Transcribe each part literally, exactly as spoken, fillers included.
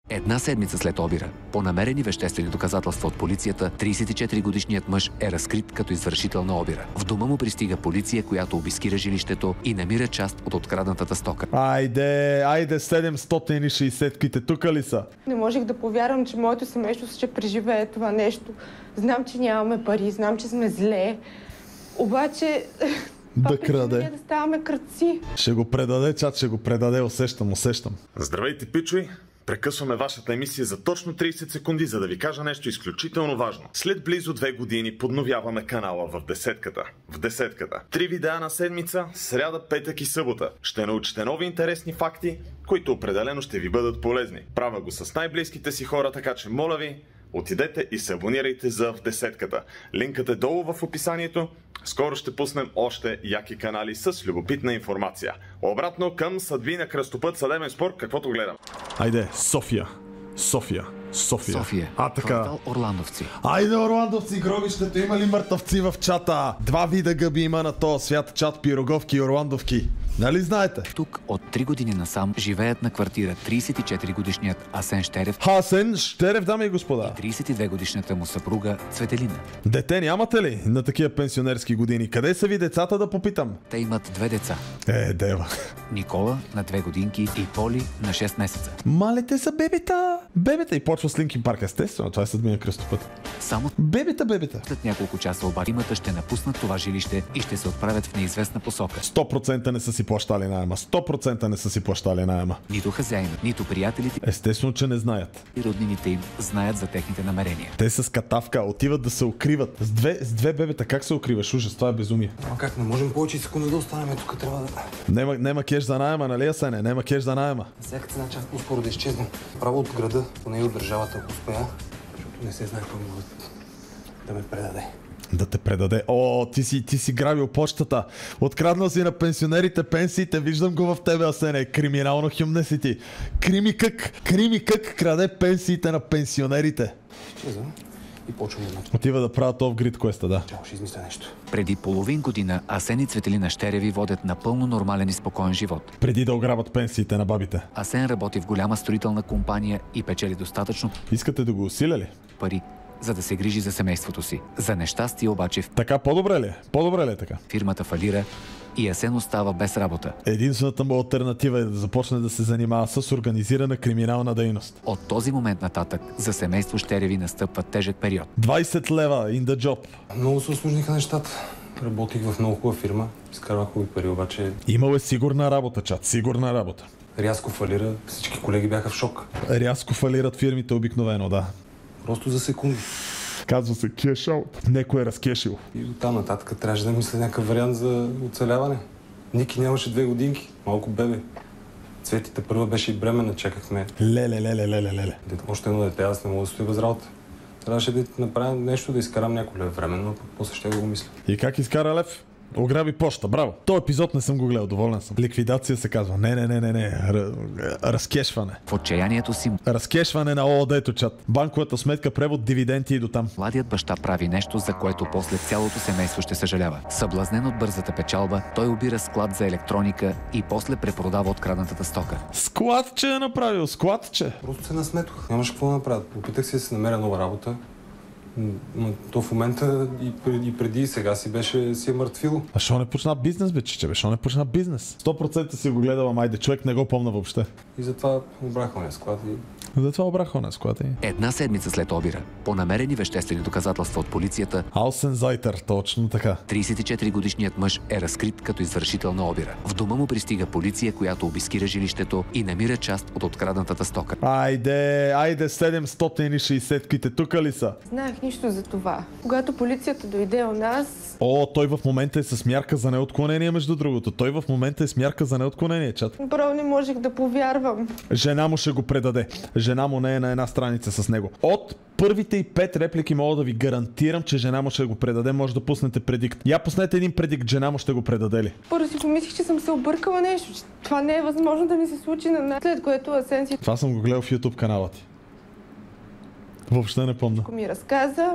Една седмица след обира, по намерени веществени доказателства от полицията, тридесет и четири годишният мъж е разкрит като извършител на обира. В дома му пристига полиция, която обискира жилището и намира част от откраднатата стока. Айде, айде, седемстотин и шейсетките тук ли са? Не можех да повярвам, че моето семейство ще преживее това нещо. Знам, че нямаме пари, знам, че сме зле. Обаче... Да краде. Да ставаме крадци. Ще го предаде, чат, ще го предаде, усещам, усещам. Здравейте, пичуи! Прекъсваме вашата емисия за точно тридесет секунди, за да ви кажа нещо изключително важно. След близо две години подновяваме канала в десетката. В десетката. Три видеа на седмица, сряда, петък и събота. Ще научите нови интересни факти, които определено ще ви бъдат полезни. Правя го с най-близките си хора, така че моля ви, отидете и се абонирайте за в десетката. Линкът е долу в описанието. Скоро ще пуснем още яки канали с любопитна информация. Обратно към съдби на кръстопът съдебен спор, каквото гледам. Айде, София. София. София. София. А, така. Квартал Орландовци. Айде, Орландовци, гробището, има ли мъртъвци в чата? Два вида гъби има на този свят, чат, пироговки и орландовки. Нали знаете? Тук от три години насам живеят на квартира тридесет и четири годишният Асен Щерев Асен Щерев, дами и господа. и тридесет и две годишната му съпруга Цветелина. Дете нямате ли на такива пенсионерски години? Къде са ви децата, да попитам? Те имат две деца. Е, дева. Никола на две годинки и Поли на шест месеца. Мале, те са бебета. Бебета и почва с Линкин Парк, естествено. Това е съдбения кръстопът. Само Бебета, бебета. след няколко часа обаче имата ще напуснат това жилище и ще се отправят в неизвестна посока. сто процента не са си плащали наема. сто процента не са си плащали наема. Нито хазяинът, нито приятелите Естествено, че не знаят. и роднините им знаят за техните намерения. Те с катавка отиват да се укриват. С две, с две бебета как се укриваш? Ужас, това е безумие. Ама как, не можем повече секунди да останем, тук трябва да... Нема, нема кеш за наема, нали, Асене? Нема кеш за наема. На всяка цена част по-скоро да изчезнем. Право от града, поне и от държавата, ако успея, защото не се знае кой могат да ме предаде. Да те предаде. О, ти си, ти си грабил почтата. Откраднал си на пенсионерите пенсиите. Виждам го в тебе, Асене. Криминално хюмне си ти. Кримикък, кримикък краде пенсиите на пенсионерите. Изчезвам и почвам едното. Отива да правят офгрид квеста, да. Чао, ще измисля нещо. Преди половин година Асен и Цветелина Щереви водят напълно нормален и спокоен живот. Преди да ограбят пенсиите на бабите. Асен работи в голяма строителна компания и печели достатъчно Искате да го усиля ли? пари, за да се грижи за семейството си. За нещастие обаче Така по-добре ли е? По-добре ли е така? фирмата фалира и Асен остава без работа. Единствената му алтернатива е да започне да се занимава с организирана криминална дейност. От този момент нататък за семейство Щереви настъпва тежък период. двайсет лева in the job. Много се усложниха нещата. Работих в много хубава фирма, изкарвах хубави пари, обаче Имал е сигурна работа, чат. Сигурна работа. рязко фалира, всички колеги бяха в шок. Рязко фалират фирмите обикновено, да. Просто за секунди. Казва се кеш аут. Некой е разкешил. И оттам нататък трябваше да мисля някакъв вариант за оцеляване. Ники нямаше две годинки, малко бебе. Цветите първа беше и бременна, чакахме. Леле, леле, леле, леле. Дето още едно дете, аз не мога да стоя без работа. Трябваше да направя нещо, да изкарам някой лев временно, пък после ще да го мисля. И как изкара лев? Ограби почта, браво. Този епизод не съм го гледал, доволен съм. Ликвидация се казва. Не, не, не, не, не. Р... Разкешване. В отчаянието си Разкешване на ООД-то, чат. Банковата сметка, превод, дивиденти и до там. младият баща прави нещо, за което после цялото семейство ще съжалява. Съблазнен от бързата печалба, той обира склад за електроника и после препродава откраднатата стока. Складче е направил, складче. Просто се насметох. Нямаше какво да направя. Опитах се да си намеря нова работа. Но то в момента и преди, и преди и сега си беше си е мъртвило. А шо не почна бизнес, бе, чиче, бе? Шо не почна бизнес? сто процента си го гледала, майде. Човек не го помна въобще. И затова обрах ония склад и... Затова обраха на склад. Една седмица след обира, по намерени веществени доказателства от полицията, Алсен Зайтер, точно така. тридесет и четири годишният мъж е разкрит като извършител на обира. В дома му пристига полиция, която обискира жилището и намира част от откраднатата стока. Айде, айде, седемстотин и шейсетките тук ли са? Знаех нищо за това. Когато полицията дойде у нас... О, той в момента е с мярка за неотклонение, между другото. Той в момента е с мярка за неотклонение, чат. Право не можех да повярвам. Жена му ще го предаде. Жена му не е на една страница с него. От първите и пет реплики мога да ви гарантирам, че жена му ще го предаде. Може да пуснете предикт. Я пуснете един предикт, жена му ще го предаде ли? Първо си помислих, че съм се объркала нещо, че това не е възможно да ми се случи на нас. След което Асен си Това съм го гледал в YouTube канала ти. Въобще не помня. ми разказа.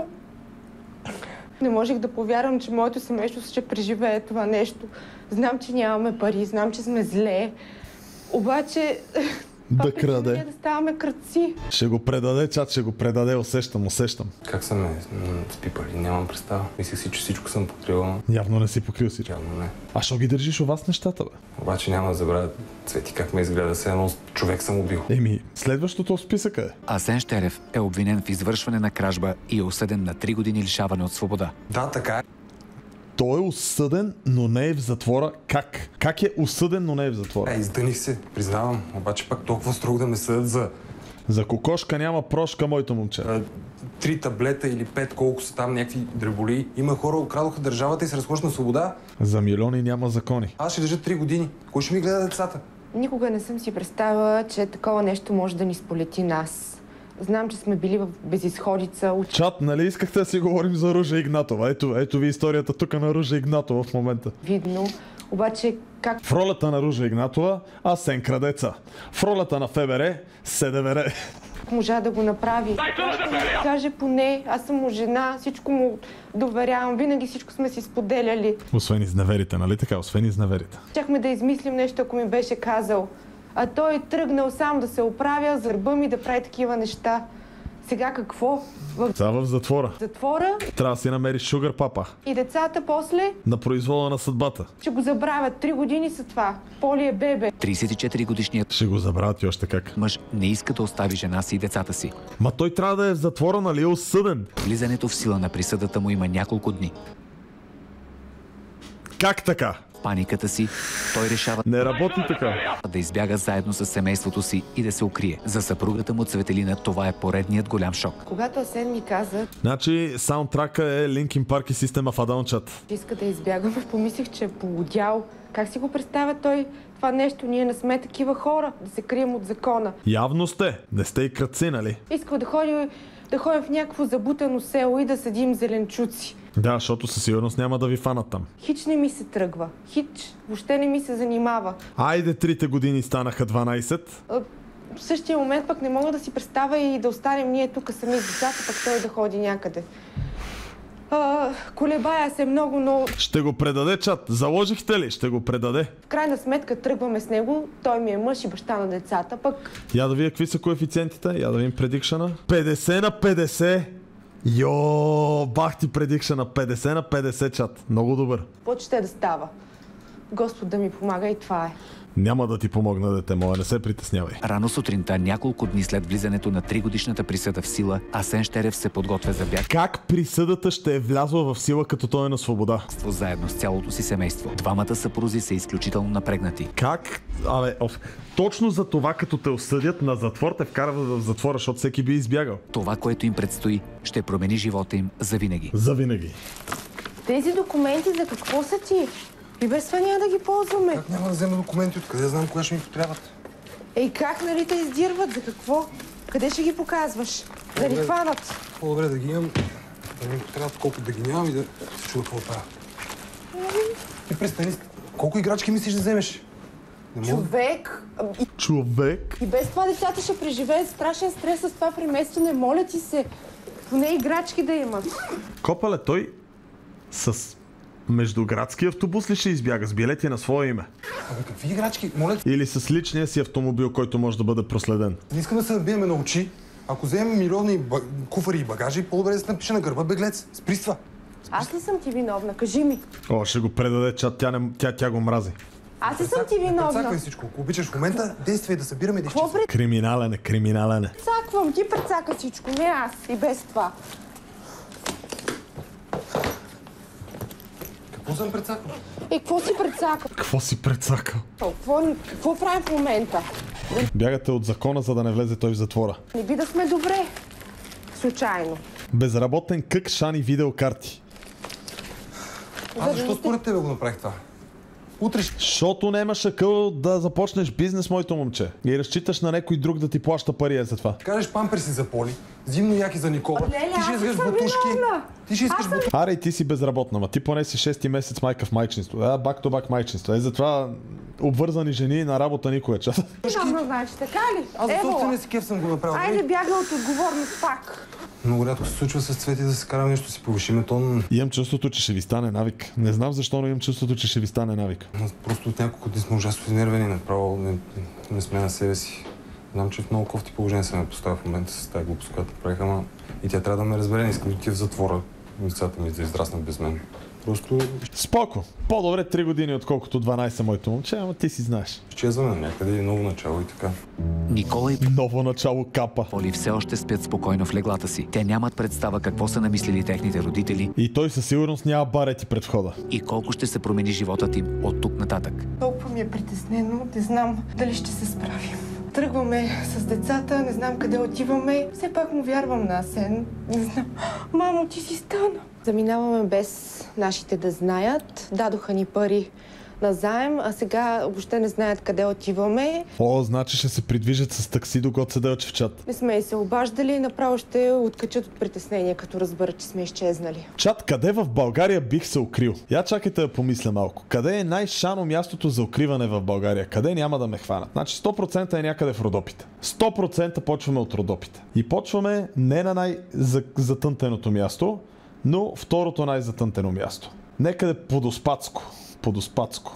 Не можех да повярвам, че моето семейство ще преживее това нещо. Знам, че нямаме пари, знам, че сме зле. Обаче... Това Да причина краде. ние да ставаме крадци. Ще го предаде, чат, ще го предаде, усещам, усещам. Как са ме м, спипали? Нямам представа. Мислех си, че всичко съм покрил, но Явно не си покрил всичко. явно не. А що ги държиш у вас нещата, бе? Обаче няма да забравя Цвети как ме изгледа, се едно човек съм убил. Еми, следващото в списъка е. Асен Щерев е обвинен в извършване на кражба и е осъден на три години лишаване от свобода. Да, така е. Той е осъден, но не е в затвора. Как? Как е осъден, но не е в затвора? Е, издъних се, признавам. Обаче пак толкова строго да ме съдят за За кокошка няма прошка, моето момче. а, три таблета или пет, колко са там някакви дреболи. Има хора, украдоха държавата и се разхождат на свобода. За милиони няма закони. Аз ще държа три години. Кой ще ми гледа децата? Никога не съм си представила, че такова нещо може да ни сполети нас. Знам, че сме били в безизходица. Чат, нали искахте да си говорим за Ружа Игнатова? Ето, ето ви историята тук на Ружа Игнатова в момента. Очевидно. Обаче как В ролята на Ружа Игнатова, Асен Крадеца. В ролята на ФБР, СДВР. можа да го направи? Каже поне, аз съм му жена, всичко му доверявам, винаги всичко сме си споделяли. Освен изневерите, нали така? Освен изневерите. Щяхме да измислим нещо, ако ми беше казал. А той е тръгнал сам да се оправя, зърба ми да прави такива неща. Сега какво? В Сега в затвора. затвора Трябва да си намериш шугър папа. и децата после На произвола на съдбата. ще го забравят. Три години са това. Поли е бебе. тридесет и четири годишният Ще го забравят и още как. мъж не иска да остави жена си и децата си. Ма той трябва да е в затвора, нали е осъден? Влизането в сила на присъдата му има няколко дни. Как така? В паниката си той решава Не работи така. да избяга заедно с семейството си и да се укрие. За съпругата му Цветелина това е поредният голям шок. Когато Асен ми каза, Значи саундтрака е Linkin Park и System of a Down, чат. че иска да избягаме, помислих, че е полудял. Как си го представя той това нещо? Ние не сме такива хора, да се крием от закона. Явно сте. Не сте и крадци, нали? Искал да ходим, да ходим в някакво забутено село и да съдим зеленчуци. Да, защото със сигурност няма да ви фанат там. Хич не ми се тръгва. Хич въобще не ми се занимава. Айде, трите години станаха дванайсет. А, в същия момент пък не мога да си представя и да останем ние тук сами с децата, пък той да ходи някъде. А, колебая се много, но Ще го предаде, чат. Заложихте ли? Ще го предаде. в крайна сметка тръгваме с него. Той ми е мъж и баща на децата, пък Я да видя какви са коефициентите. Я да видим предикшена. петдесет на петдесет. Йо, бах ти предикшена. петдесет на петдесет, чат. Много добър. какво ще да става? Господ да ми помага и това е. Няма да ти помогна, дете мое. Не се притеснявай. Рано сутринта, няколко дни след влизането на тригодишната присъда в сила, Асен Щерев се подготвя за бяг Как присъдата ще е влязла в сила, като той е на свобода? заедно с цялото си семейство. Двамата съпрузи са изключително напрегнати. Как? Абе, оф. Точно за това, като те осъдят на затвор, те вкарват в затвора, защото всеки би избягал. Това, което им предстои, ще промени живота им завинаги. Завинаги. Тези документи за какво са ти? И без това няма да ги ползваме. Как няма да взема документи? Откъде знам кога ще ми потребват? Ей, как нали те издирват? За какво? Къде ще ги показваш? Да ни хванат. По-добре да ги имам, да ми потребват колко да ги нямам и да се чуда какво правя. Ти престани. Колко играчки мислиш да вземеш? Не мога. Човек, а, и, Човек. и без това децата ще преживеят страшен стрес с това преместване. Моля ти се, поне играчки да имат. Копале, той с междуградски автобус ли ще избяга с билети на свое име? Абе, какви играчки? Моля ти, Или с личния си автомобил, който може да бъде проследен? не искам да се набиеме на очи. Ако вземем милиони ба- куфари и багажи, по-добре да се напише на гърба беглец. Сприства. Аз ли съм ти виновна? Кажи ми. О, ще го предаде, чат. Тя, не, тя, тя го мрази. Аз ли съм ти Прецаквай виновна? всичко. Ако обичаш в момента, действай да събираме и да Какво изчистваме. Криминален е, криминален е. прецаквам? Ти прецака всичко, не аз. И без това. Какво съм прецаквал? Е, какво си прецака? Какво си прецакал? Какво, какво правим в момента? Бягате от закона, за да не влезе той в затвора. Не би да сме добре. Случайно. Безработен кък шани видеокарти. А защо според тебе го направих това? Утре ще... Защото нямаш акъл да започнеш бизнес, моето момче. И разчиташ на някой друг да ти плаща пари е за това. кажеш памперси за Поли, зимно яки за Никола, Леле, ти ще аз искаш съм бутушки. виновна. Ти ще искаш бутушки. Аре, и ти си безработна, ма ти поне си шести месец майка в майчинство. Да, бак то бак майчинство. Е, затова обвързани жени на работа никога час. Виновна, значи, така ли? Аз за Ево, собствения си кеф съм го направил. айде бяга от отговорност пак. Много рядко се случва с Цвети да се караме нещо, си повишиме тон. Имам чувството, че ще ви стане навик. Не знам защо, но имам чувството, че ще ви стане навик. Просто от няколко дни сме ужасно изнервени, направо не, не сме на себе си. Знам, че в много кофти положение се ме поставя в момента с тази глупост, която правиха, ама и тя трябва да ме разбере, не искам да отида в затвора, децата ми да израснат без мен. Просто Споко. По-добре три години, отколкото дванайсет, моето момче, ама ти си знаеш. изчезваме на някъде и ново начало и така. Никола и Ново начало капа. Поли все още спят спокойно в леглата си. Те нямат представа какво са намислили техните родители И той със сигурност няма барети пред входа. и колко ще се промени животът им от тук нататък. Толкова ми е притеснено, не знам дали ще се справим. Тръгваме с децата, не знам къде отиваме. Все пак му вярвам на Асен. Не знам. Мамо, ти си стана. Заминаваме без нашите да знаят. Дадоха ни пари на заем, а сега въобще не знаят къде отиваме. О, значи ще се придвижат с такси, докато седелче в чат. Не сме и се обаждали, направо ще откачат от притеснение, като разберат, че сме изчезнали. Чат, къде в България бих се укрил? Я чакайте да помисля малко. Къде е най-шано мястото за укриване в България? Къде няма да ме хванат? Значи сто процента е някъде в Родопите. сто процента почваме от Родопите. И почваме не на най-затънтеното място, но второто най-затънтено място. Некъде Подоспадско. Подоспадско.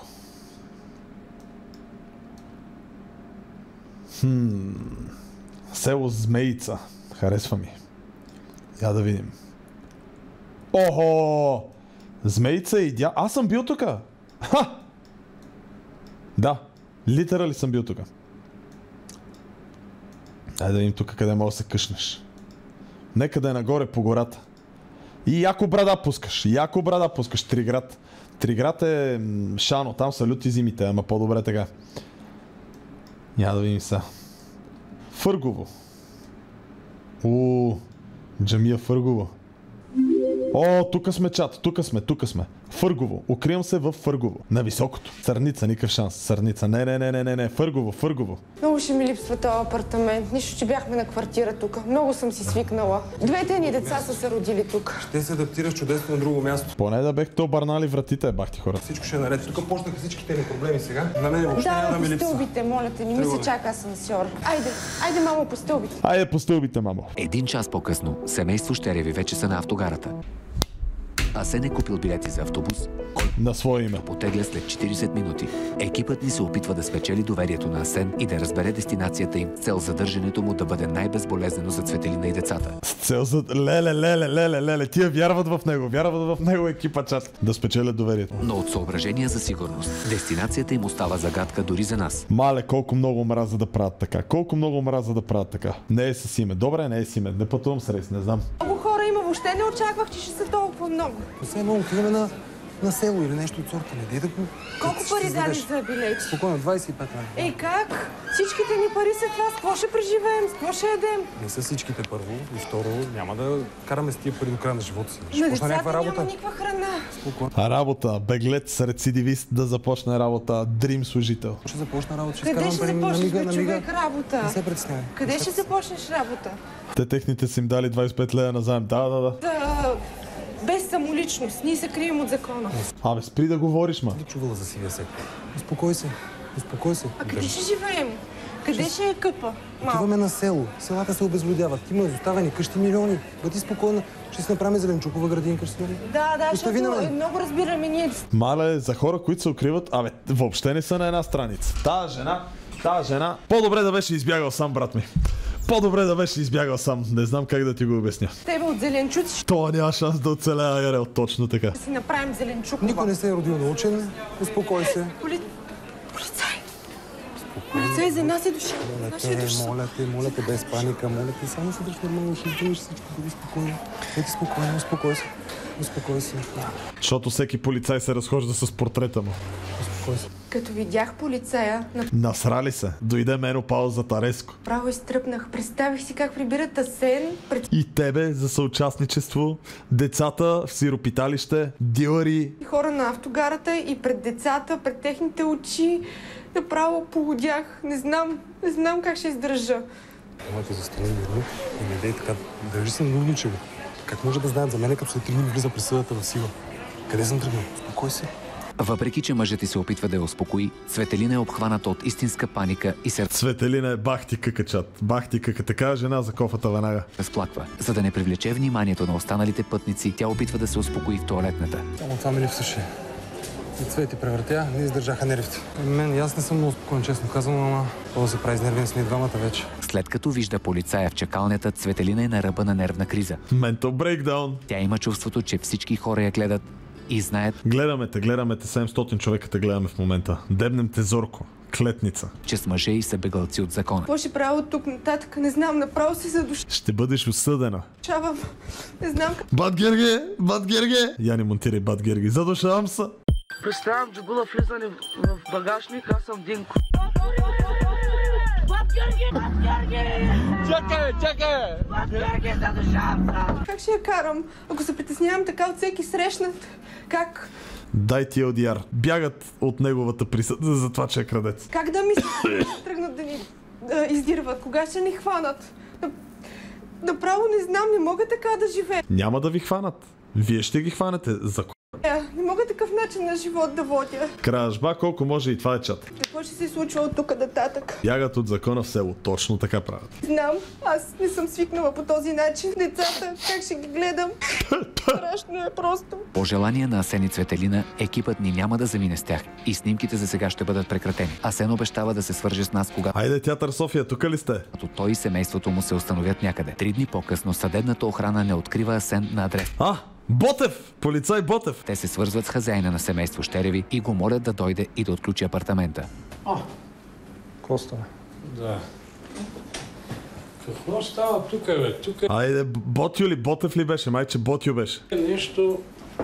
Хм. Село Змеица. Харесва ми. Я да видим. Охо! Змеица и дя... Аз съм бил тука! Ха! Да. Литерали съм бил тука. Дай да видим тук къде мога да се къшнеш. Нека да е нагоре по гората. И яко брада пускаш. Яко брада пускаш. Триград. Триград е м, шано. Там са люти зимите, ама по-добре така. Няма да видим сега. Фъргово. Уу, джамия Фъргово. О, тук сме чат, тук сме, тук сме. Фъргово, укривам се в Фъргово. На високото. Сърница, никакъв шанс. Сърница, не, не, не, не, не, не. Фъргово, Фъргово. Много ще ми липсва този апартамент. Нищо, че бяхме на квартира тук. Много съм си свикнала. Двете ни деца са се родили тук. Ще се адаптираш чудесно на друго място. Поне да бехте обърнали вратите, бахти хора. Всичко ще е наред. Тук почнаха всичките ни проблеми сега. На мен въобще няма да Да, ми по липсва. стълбите, моля те, не ми се Тръгваме. чака асансьор. Айде, айде, мамо, по стълбите. Айде по стълбите, мамо. Един час по-късно, семейство Щереви вече са на автогарата. Асен е купил билети за автобус, който На свое име. потегля след четирийсет минути. Екипът ни се опитва да спечели доверието на Асен и да разбере дестинацията им с цел задържането му да бъде най-безболезнено за Цветелина и децата. С цел за... Леле, леле, леле, леле. Тия вярват в него. Вярват в него екипа чат. Да спечелят доверието. Но от съображения за сигурност, дестинацията им остава загадка дори за нас. Мале, колко много мраза да правят така. Колко много мраза да правят така. Не е с име. Добре, не е с име. Не пътувам с рейс, не знам. Много хора има, въобще не очаквах, че ще са толкова много. Все едно отиваме на, на село или нещо от сорта. Не дей да го... Колко ще пари дали зададеш. за билети? Спокойно, двайсет и пет лева. Ей, как? Всичките ни пари са това. С какво ще преживеем? С какво ще ядем? Не са всичките първо. И второ, няма да караме с тия пари до края на живота си. Ще На почна някаква децата работа. няма никаква храна. Спокойно. А работа. Беглец, рецидивист да започне работа. Дрим служител. Ще започна работа. Ще Къде изкарвам ще пари на започнеш, мига, бе, на мига. човек, работа? Не се притеснявай. Къде Не се ще започнеш работа? Те техните са им дали двайсет и пет лева назаем. Да, да, да. Да, без самоличност. Ние се крием от закона. Абе, спри да говориш, ма. Не чувала за сивия сектор. Успокой се. Успокой се. А къде ще живеем? Къде ще е къпа? Малко. Отиваме на село. Селата се обезлюдяват. Има изоставени къщи милиони. Бъди спокойна. Ще си направим зеленчукова градинка. Ще си нали? Да, да, Остави на защото мен. много разбираме ние. Мале, за хора, които се укриват, абе, въобще не са на една страница. Тая жена, тая жена, по-добре да беше избягал сам, брат ми. По-добре да беше избягал сам. Не знам как да ти го обясня. Тебе от зеленчуци Това няма шанс да оцеля, Ярел, точно така. ще си направим зеленчукова. Никой не се е родил научен. Успокой се. Поли... Полицай! Полицай за нас е душа. Моля Нашия те, душа. моля те, моля те, без паника, моля те, само се дръж нормално, ще изгубиш всичко, бъди спокойно. Бъди спокойно, успокой се. Успокой се. Защото всеки полицай се разхожда с портрета му. Успокой се. Като видях полицая, Насрали се. Дойде менопауза Тареско. направо изтръпнах. Представих си как прибират Асен пред И тебе за съучастничество, децата в сиропиталище, дилъри. хора на автогарата и пред децата, пред техните очи. Направо полудях. Не знам, не знам как ще издържа. Моля те, застани мирно и не дей така. Държи се нурничево. Как може да знаят за мен, като след три дни влиза присъдата в сила? Къде съм тръгнал? Успокой се. Въпреки че мъжът ти се опитва да я успокои, Цветелина е обхваната от истинска паника и се Цветелина е бахти къкачат. Бахти къка. Така жена за кофата веднага. разплаква. За да не привлече вниманието на останалите пътници, тя опитва да се успокои в тоалетната. Само това ми липсваше. И Цвети превъртя, не издържаха нервите. Мен и аз не съм много спокоен, честно казвам, ама това се прави с нервен сме и двамата вече. След като вижда полицая в чакалнята, Цветелина е на ръба на нервна криза. Mental breakdown. Тя има чувството, че всички хора я гледат и знаят, Гледаме те, гледаме те, седемстотин човека те гледаме в момента. Дебнем те зорко. Клетница. че с мъже и са бегалци от закона. Какво ще правя от тук нататък? Не знам, направо се задушавам. Ще бъдеш осъдена. Не знам как. Бат Герге! Бат Герге! Я не монтирай Бат Герге. Задушавам се. Представям джугула влизане в, в багажник, аз съм Динко. Чакай, чакай! Как ще я карам? Ако се притеснявам така от всеки срещнат, как? Дай ти Елдияр. Бягат от неговата присъда за това, че е крадец. Как да ми тръгнат да ни да издирват? Кога ще ни хванат? Направо не знам, не мога така да живея. Няма да ви хванат. Вие ще ги хванете. За Не мога такъв начин на живот да водя. кражба, колко може и това е чат. Какво ще се случва от тук нататък? Бягат от закона в село. Точно така правят. Знам, аз не съм свикнала по този начин. Децата, как ще ги гледам? Страшно е просто. По желание на Асен и Цветелина, екипът ни няма да замине с тях и снимките за сега ще бъдат прекратени. Асен обещава да се свърже с нас, когато Айде, театър София, тук ли сте? той и семейството му се установят някъде. Три дни по-късно съдебната охрана не открива Асен на адрес. А, Ботев! Полицай Ботев! Те се свързват с хазяина на семейство Щереви и го молят да дойде и да отключи апартамента. Коста. Да. Какво става тук, бе? Тук е Айде, Ботю ли? Ботев ли беше? Майче Ботю беше. нещо...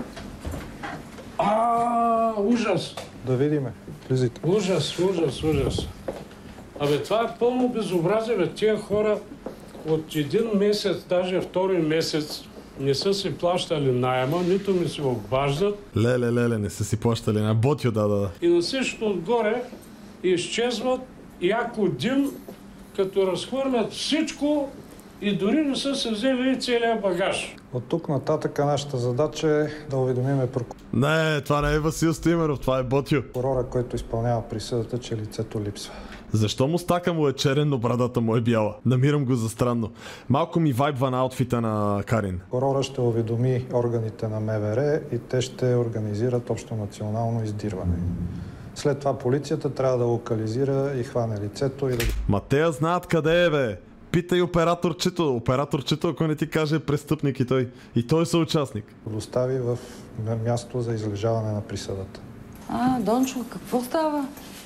А, ужас! Да видиме. Влизайте. Ужас, ужас, ужас. Абе, това е пълно безобразие, бе. Тия хора от един месец, даже втори месец, не са си плащали найема, нито ми се обаждат. Леле, леле, не са си плащали на Ботю, да, да, да. И на всичкото отгоре изчезват яко дим, като разхвърлят всичко и дори не са се взели и целият багаж. От тук нататък нашата задача е да уведомиме Не, това не е Васил Стоименов, това е Ботю. прокурора, който изпълнява присъдата, че лицето липсва. Защо мустака му е черен, но брадата му е бяла? Намирам го за странно. Малко ми вайбва на аутфита на Карин. Прокурора ще уведоми органите на МВР и те ще организират общонационално издирване. След това полицията трябва да локализира и хване лицето и да Ма те знаят къде е, бе. Питай операторчето. Операторчето, ако не ти каже, е престъпник и той. И той е съучастник. го достави в място за излежаване на присъдата. А, Дончо, какво става?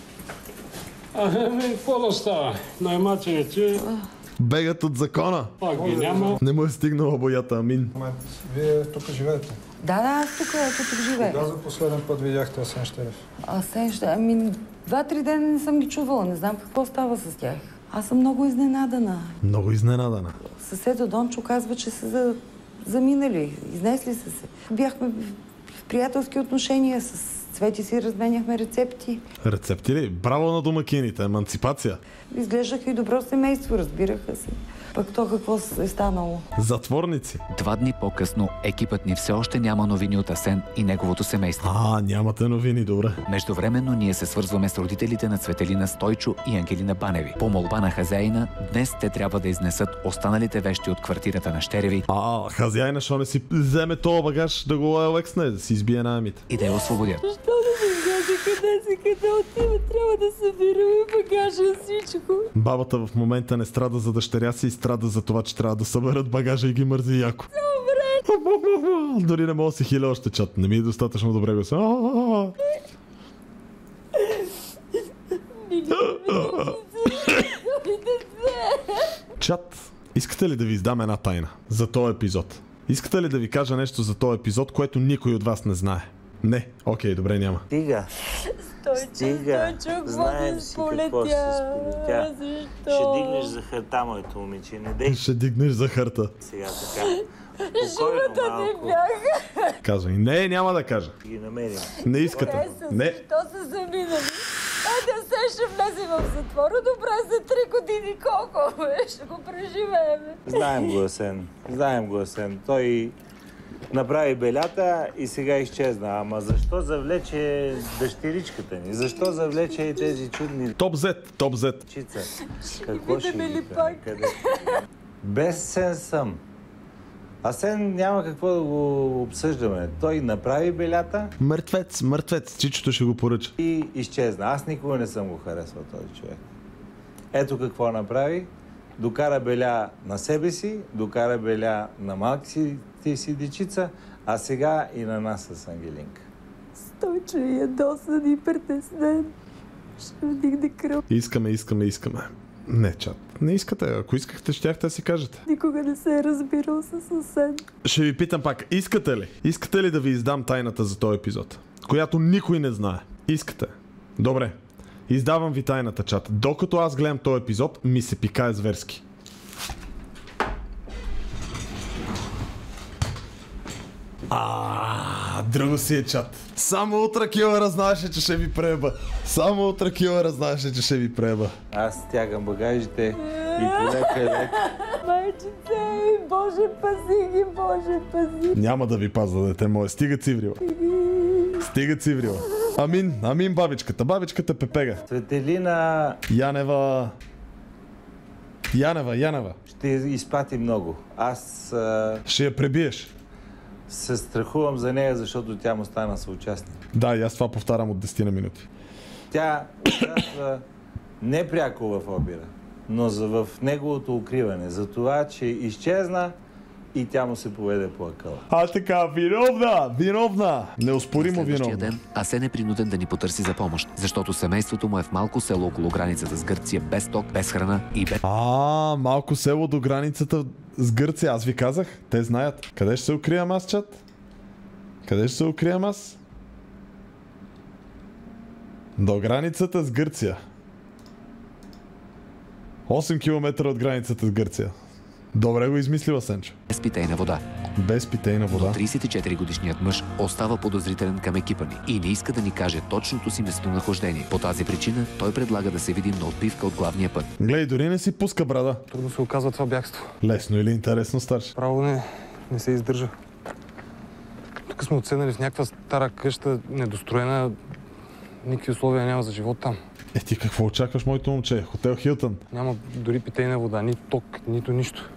А, ами, какво да става? Наймателите Бегат от закона. пак ги няма. Не му е стигнала боята, амин. Момент. Вие тук живеете. Да, да, аз тук, тук живея. Кога за последен път видяхте Асен Щерев? А се ще, ами, два-три дена не съм ги чувала, не знам какво става с тях. Аз съм много изненадана. Много изненадана. Съседа Дончо казва, че са за... заминали, изнесли са се. Бяхме в приятелски отношения, с Цвети си разменяхме рецепти. Рецепти ли? Браво на домакините, еманципация. Изглеждаха и добро семейство, разбираха се. Пък то какво е станало? Затворници. Два дни по-късно екипът ни все още няма новини от Асен и неговото семейство. А, нямате новини, добре. Междувременно ние се свързваме с родителите на Цветелина Стойчо и Ангелина Баневи. По молба на хазяина, днес те трябва да изнесат останалите вещи от квартирата на Щереви А, хазяйна, що не си вземе този багаж да го лекне, да си избие наемите. и да я освободят. Защо да ми каже къде си, къде отива? Трябва да събираме багажа всичко. Бабата в момента не страда за дъщеря си и страда за това, че трябва да съберат багажа и ги мързи яко. Добре! Дори не мога да си хиля още чат. Не ми е достатъчно добре го се. Чат, искате ли да ви издам една тайна за този епизод? Искате ли да ви кажа нещо за този епизод, което никой от вас не знае? Не. Окей, добре, няма. Стига. Стига. Знаем си какво ще се сполетя. Ще дигнеш захарта, моето момиче. Не дей Ще дигнеш захарта. сега така. Спокойно малко. Казвай. Не, няма да кажа. Ги намерим. Не искате. Не. Защо са заминали? Айде се ще влезе в затвора. Добре, за три години колко бе? Ще го преживеем. Знаем го, Асен. Знаем го, Асен. Той направи белята и сега изчезна. Ама защо завлече дъщеричката ни? Защо завлече и тези чудни Топ зет, топ зет. чица? Какво ще видим ли ги пак? Къде? Без сен съм. Асен няма какво да го обсъждаме. Той направи белята. Мъртвец, мъртвец. Чичото ще го поръча. И изчезна. Аз никога не съм го харесвал този човек. Ето какво направи. Докара беля на себе си, докара беля на малките си дечица, а сега и на нас с Ангелинка. Стойче е ядосан и притеснен. Ще вдигне кръв. Искаме, искаме, искаме. Не, чат. Не искате. Ако искахте, щяхте да си кажете. Никога не се е разбирал с Асен. Ще ви питам пак. Искате ли? Искате ли да ви издам тайната за този епизод? Която никой не знае. Искате? Добре. Издавам ви тайната, чат. Докато аз гледам този епизод, ми се пикае зверски. А, друго си е, чат. Само утре Килъра знаеше, че ще ви преба. Само утре Килъра знаеше, че ще ви преба. Аз стягам багажите и полека лека. Майчице, Боже, пази ги, Боже, пази. Няма да ви паза, дете мое. Стига циврила. Стига циврила. Амин, амин бабичката. Бабичката Пепега. Светелина... Янева... Янева, Янева. Ще изпати много. Аз... А... Ще я пребиеш. Се страхувам за нея, защото тя му стана съучастник. Да, и аз това повтарям от десет на минути. Тя участва не пряко в Обира, но за в неговото укриване. За това, че изчезна и тя му се поведе по акъла. А така, виновна! Виновна! Неоспоримо виновна. Следващия ден Асен е принуден да ни потърси за помощ, защото семейството му е в малко село около границата с Гърция, без ток, без храна и без... А, малко село до границата с Гърция. Аз ви казах, те знаят. Къде ще се укрием аз, чат? Къде ще се укрием аз? До границата с Гърция. осем километра от границата с Гърция. Добре го измислила, Сенчо. Без питейна вода. Без питейна вода. Но тридесет и четири годишният мъж остава подозрителен към екипа ни и не иска да ни каже точното си местонахождение. По тази причина той предлага да се видим на отбивка от главния път. Глей, дори не си пуска брада. Трудно се оказва това бягство. Лесно или интересно, старше? Право не, не се издържа. Тук сме отседнали в някаква стара къща, недостроена. Никакви условия няма за живот там. Е, ти какво очакваш, моето момче? Хотел Хилтън. Няма дори питейна вода, ни ток, нито нищо.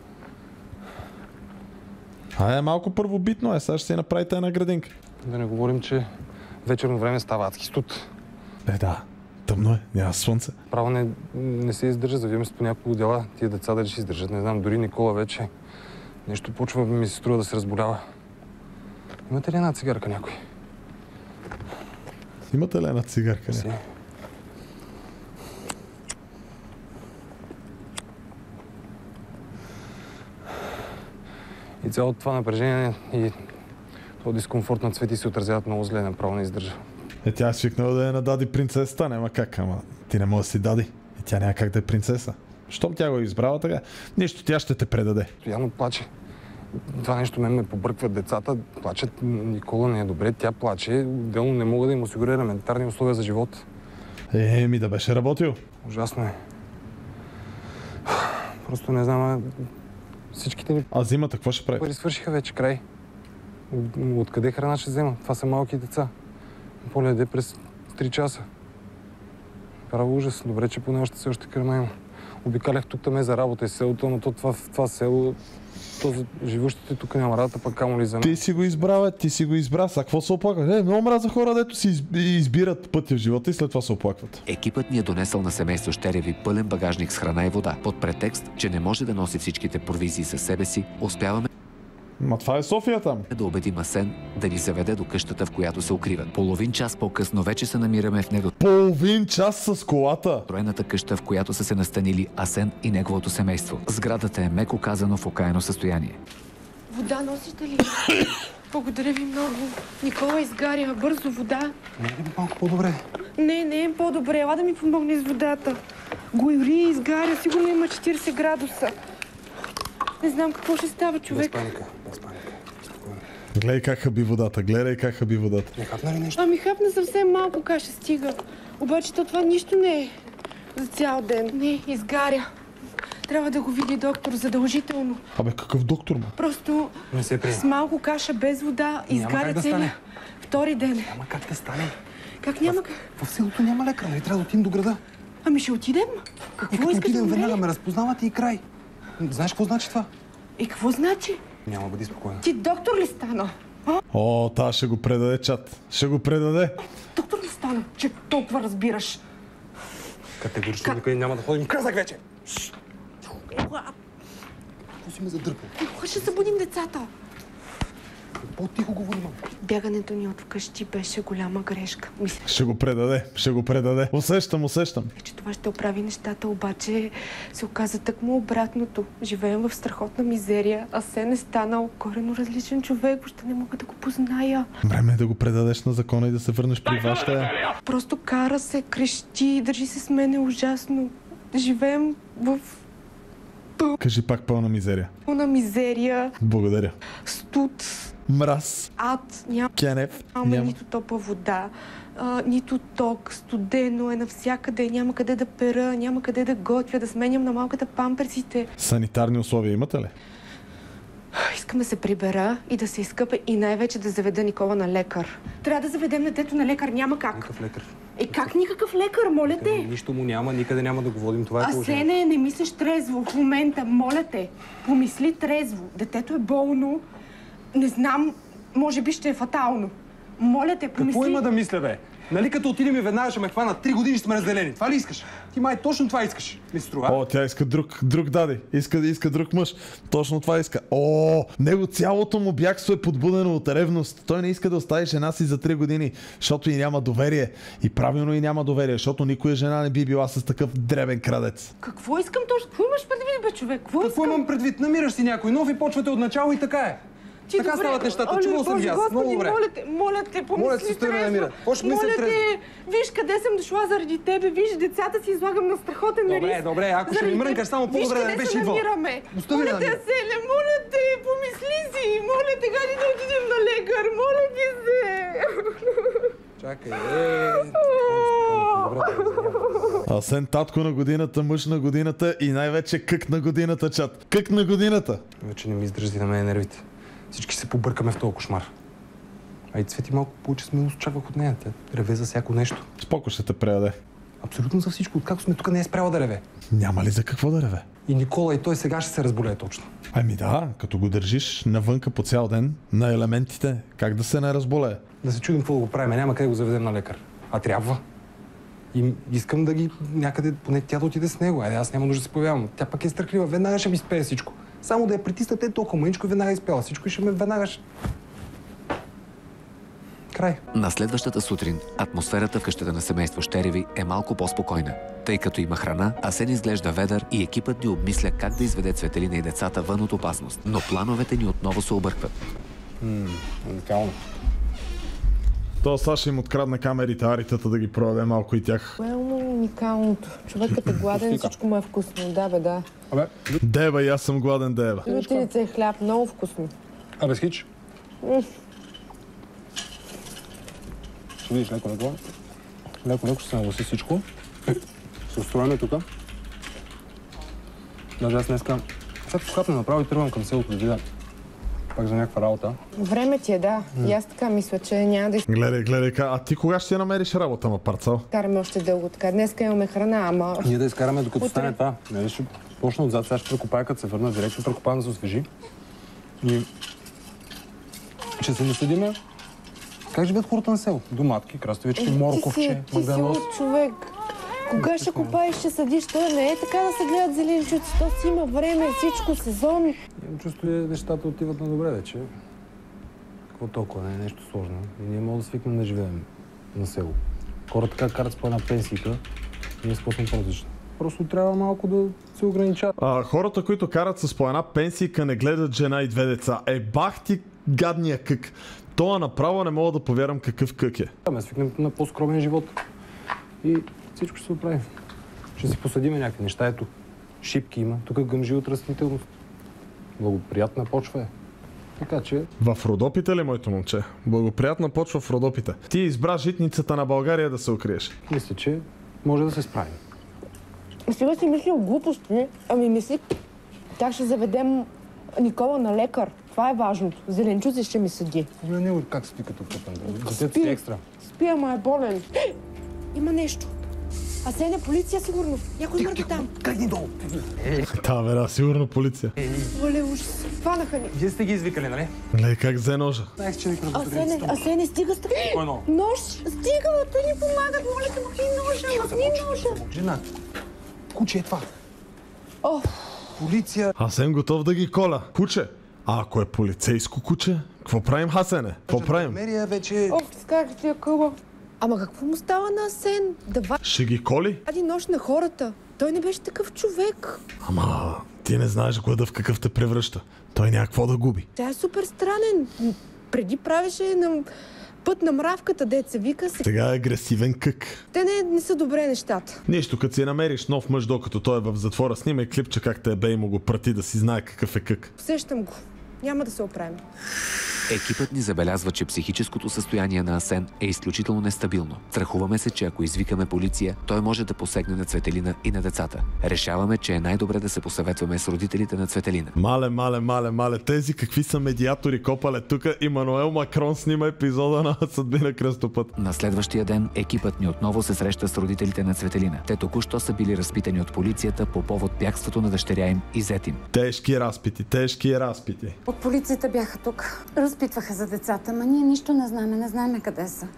А е малко първобитно е, сега ще си направите една градинка. Да не говорим, че вечерно време става адски студ. Е, да. Тъмно е, няма слънце. Право не, не се издържа, завиваме се по няколко дела. Тия деца дали ще издържат, не знам, дори Никола вече. Нещо почва ми се струва да се разболява. Имате ли една цигарка някой? Имате ли една цигарка някой? И цялото това напрежение и този дискомфорт на Цвети се отразяват много зле, направо не издържа. Е, тя е свикнала да я надади принцесата, няма как, ама ти не може да си дади. И тя няма как да е принцеса. Щом тя го е избрала така, нищо, тя ще те предаде. Стояно плаче. Това нещо ме ме побъркват децата, плачат, Никола не е добре, тя плаче, отделно не мога да им осигуря елементарни условия за живот. Е, ми да беше работил. Ужасно е. Просто не знам, а... всичките ни... А зимата какво ще прави? Пари свършиха вече, край. Откъде храна ще взема? Това са малки деца. Поле яде през три часа. Право ужас. Добре, че поне още все още кърма има. Обикалях тук там е за работа и селото, но то това, това село, то за живущите тук няма работа, пък камо ли за мен. Ти си го избра, ти си го избра. Са какво се оплакват? Е, много мраза хора, дето си избират пътя в живота и след това се оплакват. Екипът ни е донесъл на семейство Щереви пълен багажник с храна и вода. Под претекст, че не може да носи всичките провизии със себе си, успяваме Ма това е София там. да убедим Асен да ни заведе до къщата, в която се укриват. Половин час по-късно вече се намираме в него. Половин час с колата. Строената къща, в която са се настанили Асен и неговото семейство. Сградата е меко казано в окаяно състояние. Вода носите ли? Благодаря ви много. Никола изгаря. Бързо вода. Не е ли малко по-добре? Не, не е по-добре. Ела да ми помогне с водата. Гори и изгаря. Сигурно има четиридесет градуса. Не знам какво ще става, човек. Без паника, без паника. Спокойно. Гледай как хаби водата, гледай как хаби водата. Не хапна ли нещо? Ами хапна съвсем малко каша, стига. Обаче то това нищо не е за цял ден. Не, изгаря. Трябва да го види доктор, задължително. Абе, какъв доктор, ма? Просто Не се приема. с малко каша без вода изгаря да целия стане. втори ден. Няма как да стане. Как няма как? В селото няма лекар, нали трябва да отидем до града. Ами ще отидем? Какво И като искаш да отидем умре? веднага ме разпознават и край. Знаеш какво значи това? И какво значи? Няма, бъди спокойна. Ти доктор ли стана? А? О, та ще го предаде, чат. Ще го предаде. Доктор ли стана, че толкова разбираш? Категорично Ка... никъде няма да ходим. Казах вече! Ела! Какво си ме задърпал? Ела, ще събудим децата. По-тихо говори, мам. Бягането ни от вкъщи беше голяма грешка. Мисля... Ще го предаде, ще го предаде. Усещам, усещам. Че това ще оправи нещата, обаче се оказа тъкмо обратното. Живеем в страхотна мизерия, а Асен е станал коренно различен човек, въобще не мога да го позная. Време е да го предадеш на закона и да се върнеш при вашата. Просто кара се, крещи, държи се с мене ужасно. Живеем в... Кажи пак пълна мизерия. Пълна мизерия. Благодаря. Студ. Мраз. Ад. Ням... Кенев. Няма, няма нито топла вода, а, нито ток, студено е навсякъде, няма къде да пера, няма къде да готвя, да сменям на малката памперсите. Санитарни условия имате ли? Искам да се прибера и да се изкъпя и най-вече да заведа Никола на лекар. Трябва да заведем детето на лекар, няма как. Никакъв лекар. Е, как никакъв лекар, моля те? Нищо му няма, никъде няма да го водим, това е положението. Асене, не мислиш трезво в момента, моля те. Помисли трезво. Детето е болно. Не знам, може би ще е фатално. Моля те, помисли... Какво има да мисля, бе? Нали като отидем и веднага ще ме хванат три години, ще сме разделени. Това ли искаш? Ти май точно това искаш, ми се струва. О, тя иска друг, друг дади. Иска да иска друг мъж. Точно това иска. О, него цялото му бягство е подбудено от ревност. Той не иска да остави жена си за три години, защото и няма доверие. И правилно и няма доверие, защото никоя жена не би била с такъв дребен крадец. Какво искам точно? Какво имаш предвид, бе, човек? Какво, Какво искам? имам предвид? Намираш си някой нов и почвате от начало и така е. Ти така добре, стават нещата. Оле, Чувал съм ги аз. Много добре. Моля те, моля те, помисли моля те, трезво. намира. Моля те, виж къде съм дошла заради тебе. Виж, децата си излагам на страхотен риск. Добре, добре, ако ще ми мрънкаш само по-добре да не беше идвал. Моля те, Аселе, моля те, помисли си. Моля те, гади да отидем на лекар. Моля ти се. Чакай, е. Асен, татко на годината, мъж на годината и най-вече кък на годината, чат. Кък на годината. Вече не ми издържи на мен нервите. Всички се побъркаме в този кошмар. А и Цвети малко повече смелост очаквах от нея. Тя реве за всяко нещо. Споко ще те преяде. Абсолютно за всичко. Откакто сме тук не е спряла да реве. Няма ли за какво да реве? И Никола и той сега ще се разболее точно. Ами да, като го държиш навънка по цял ден, на елементите, как да се не разболее? Да се чудим какво да го правим. Няма къде да го заведем на лекар. А трябва. И искам да ги някъде, поне тя да отиде с него. Айде, аз няма нужда да се появявам. Тя пък е страхлива. Веднага ще ми спее всичко. Само да я притиснете толкова мъничко и веднага изпела всичко и ще ме веднага ще... Край. На следващата сутрин атмосферата в къщата на семейство Щереви е малко по-спокойна. Тъй като има храна, Асен изглежда ведър и екипът ни обмисля как да изведе Цветелина и децата вън от опасност. Но плановете ни отново се объркват. Ммм, уникално. То Саша им открадна камерите, аритата да ги продаде малко и тях. Кое е уникалното? Човекът е гладен, всичко му е вкусно. Да, бе, да. Абе, Дева, и аз съм гладен, Дева. Лютиница и хляб, много вкусно. Абе, с хич. Ще видиш леко-леко. Леко-леко ще се нагласи всичко. Се устрояме тук. Даже аз днеска... Сега покапна направо и тръгвам към селото да видя пак за някаква работа. Време ти е, да. И аз така мисля, че няма да... Гледай, гледай, а ти кога ще намериш работа, ма парцал? Караме още дълго така. Днеска имаме храна, ама... Ние да изкараме докато Утре. стане това. Не, ще почна отзад, сега ще прекопая, като се върна директно, прекопавам да се освежи. И... ще се наследиме. Как живеят хората на село? Доматки, краставички, морковче, маганоз. Ти си човек. Кога ще копаеш, ще съдиш? То не е така да се гледат зеленчуци. То си има време, всичко, сезон. Имам чувство, че нещата отиват на добре вече. Какво толкова? Не е нещо сложно. И ние можем да свикнем да живеем на село. Хората така карат с по една пенсийка, ние с по-сме по-различни. Просто трябва малко да се ограничат. А, хората, които карат с по една пенсийка, не гледат жена и две деца. Е, бах ти гадния кък. Това направо не мога да повярвам какъв кък е. Да, ме свикнем на по-скромен живот. И всичко ще се оправи. Ще си посадиме някакви неща. Ето, шипки има. Тук гъмжи от растителност. Благоприятна почва е. Така че... В Родопите ли, моето момче? Благоприятна почва в Родопите. Ти избра житницата на България да се укриеш. Мисля, че може да се справим. Сега си мислил глупости, ами мисли как ще заведем Никола на лекар. Това е важното. Зеленчуци ще ми съди. Не, не, как спи като пътен? Детето си екстра. Спи, ама е болен. Има нещо. Асене, полиция сигурно. Някой мърда там. Кръгни долу. Та, бе, сигурно полиция. Оле, ужас. Хванаха ни. Вие сте ги извикали, нали? Лей, как взе ножа? Знаех, че викам. Асене, Асене, стига с Спокойно. Нож! Стига, те ни помагат. Моля те, махни ножа, махни ножа. Жена, куче е това. О! Полиция. Аз съм готов да ги коля. Куче. А ако е полицейско куче, какво правим, Хасене? Какво правим? Мерия вече... Ох, скарах ти я къла. Ама какво му става на Асен? Да Ще ги коли? вади нож на хората. Той не беше такъв човек. Ама ти не знаеш глада в какъв те превръща. Той някакво да губи. Тя е супер странен. Преди правеше на път на мравката, деца вика се. Сега е агресивен кък. Те не, не са добре нещата. Нищо, като си намериш нов мъж, докато той е в затвора, снимай клипче как те е бе и му го прати да си знае какъв е кък. Усещам го. Няма да се оправим. Екипът ни забелязва, че психическото състояние на Асен е изключително нестабилно. Страхуваме се, че ако извикаме полиция, той може да посегне на Цветелина и на децата. Решаваме, че е най-добре да се посъветваме с родителите на Цветелина. Мале, мале, мале, мале, тези какви са медиатори, копале тук. Имануел Макрон снима епизода на Съдби на кръстопът. На следващия ден екипът ни отново се среща с родителите на Цветелина. Те току-що са били разпитани от полицията по повод бягството на дъщеря им и зет им. Тежки разпити, тежки разпити. От полицията бяха тук. Разпитваха за децата, ма ние нищо не знаем, не знаем къде са.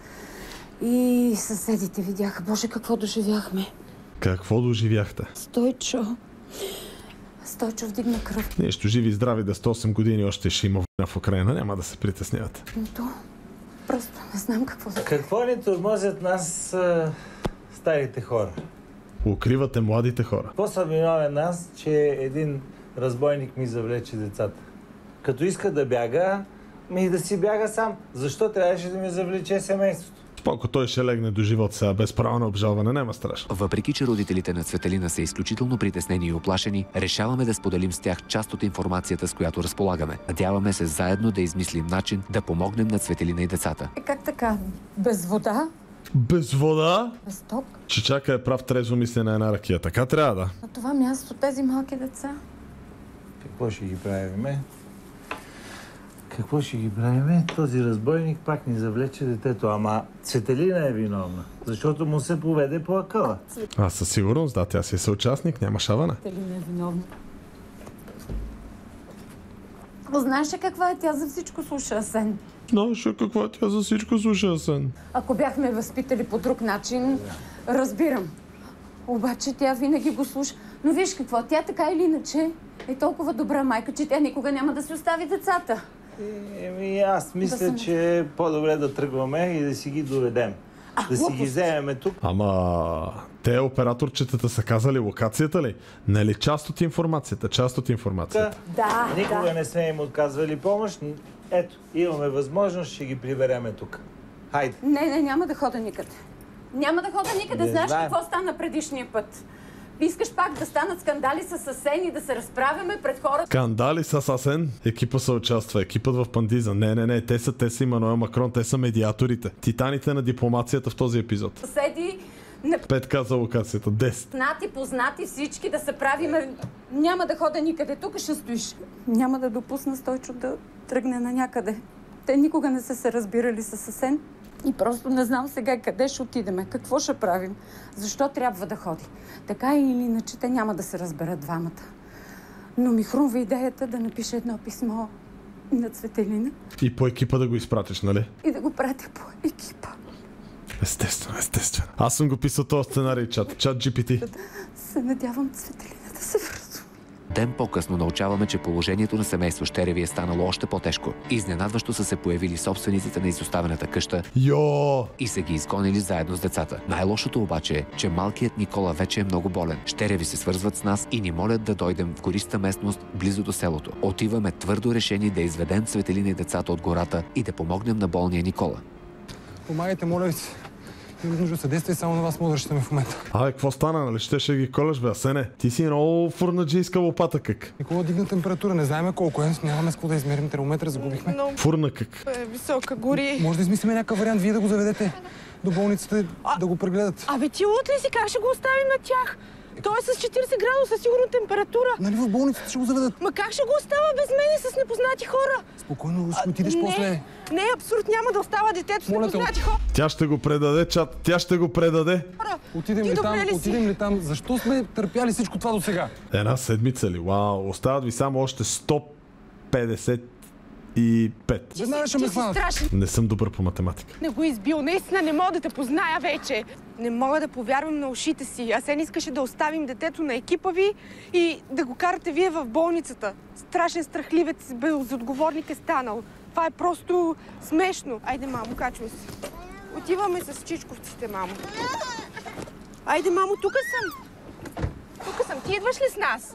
И съседите видяха. Боже, какво доживяхме. Какво доживяхте? Стойчо. Стойчо вдигна кръв. Нещо, живи и здрави, да сто и осем години още ще има война в Украйна. Няма да се притеснявате. То, просто не знам какво да... Какво ни тормозят нас а, старите хора? Укривате младите хора. Какво съм виновен аз, че един разбойник ми завлече децата? Като иска да бяга, ми да си бяга сам. Защо трябваше да ми завлече семейството? Споко той ще легне до живот сега, без право на обжалване, няма страшно. Въпреки че родителите на Цветелина са изключително притеснени и оплашени, решаваме да споделим с тях част от информацията, с която разполагаме. Надяваме се заедно да измислим начин да помогнем на Цветелина и децата. Е, как така? Без вода? Без вода? Без ток? Че чака е прав трезво мисля на една ракия. Така трябва да. На това място тези малки деца? Какво ще ги правиме? Какво ще ги правиме? Този разбойник пак ни завлече детето. Ама Цветелина е виновна, защото му се поведе по акъла. Аз със сигурност, да, тя си е съучастник, няма шаване. Цветелина е виновна. Знаеш ли каква е тя за всичко слуша, Асен? Знаеш ли каква е тя за всичко слуша, Асен? Ако бяхме възпитали по друг начин, разбирам. Обаче тя винаги го слуша. Но виж какво, тя така или иначе е толкова добра майка, че тя никога няма да си остави децата. Еми, аз мисля, да съм... че е по-добре да тръгваме и да си ги доведем. А, да си ги вземеме тук. Ама те операторчетата са казали локацията ли? Нали част от информацията, част от информацията. Да, Никога да. не сме им отказвали помощ. Ето, имаме възможност, ще ги прибереме тук. Хайде. Не, не, няма да хода никъде. Няма да хода никъде. Не Знаеш знаем. какво стана предишния път? Искаш пак да станат скандали с Асен и да се разправяме пред хората? Скандали с Асен? Екипа се участва, екипът в Пандиза. Не, не, не, те са, те са Имануел Макрон, те са медиаторите. Титаните на дипломацията в този епизод. Съседи, не... Пет каза локацията, десет. Знати, познати всички да се правиме. Няма да хода никъде. Тук ще стоиш. Няма да допусна Стойчо да тръгне на някъде. Те никога не са се разбирали с Асен. И просто не знам сега къде ще отидеме, какво ще правим, защо трябва да ходи. Така или иначе те няма да се разберат двамата. Но ми хрумва идеята да напише едно писмо на Цветелина. И по екипа да го изпратиш, нали? И да го пратя по екипа. Естествено, естествено. Аз съм го писал този сценарий чат, чат джи пи ти. Се надявам Цветелина да се вразуми. Ден по-късно научаваме, че положението на семейство Щереви е станало още по-тежко. Изненадващо са се появили собствениците на изоставената къща Йо! и са ги изгонили заедно с децата. Най-лошото обаче е, че малкият Никола вече е много болен. Щереви се свързват с нас и ни молят да дойдем в гориста местност близо до селото. Отиваме твърдо решени да изведем Цветелина и децата от гората и да помогнем на болния Никола. Помагайте, моля ви се. Имам нужда съдействие, само на вас мога да разчитаме в момента. Абе, какво стана, нали ще ще ги колеш, бе, Асене? Ти си много фурнаджийска лопата, как? Никола дигна температура, не знаем колко е, нямаме с какво да измерим термометра, загубихме. Много Фурна как? е висока, гори. Може да измислим някакъв вариант, вие да го заведете до болницата, а, да го прегледат. Абе, ти лут ли си? Как ще го оставим на тях? Той е с четирийсет градуса, сигурно температура. Нали в болницата ще го заведат? Ма как ще го остава без мене с непознати хора? Спокойно, ще отидеш не, после. Не, абсурд, няма да остава детето с Моля непознати хора. Тя ще го предаде, чат. Тя ще го предаде. Отидем ли там, отидем ли там? Защо сме търпяли всичко това до сега? Една седмица ли? Вау, остават ви само още сто петдесет и пет. Веднага ще ме хванат. Не съм добър по математика. Не го избил, наистина не мога да те позная вече. Не мога да повярвам на ушите си. Асен искаше да оставим детето на екипа ви и да го карате вие в болницата. Страшен страхливец, безотговорник е станал. Това е просто смешно. Айде, мамо, качвай се. Отиваме с чичковците, мамо. Айде, мамо, тук съм. Тук съм. Ти идваш ли с нас?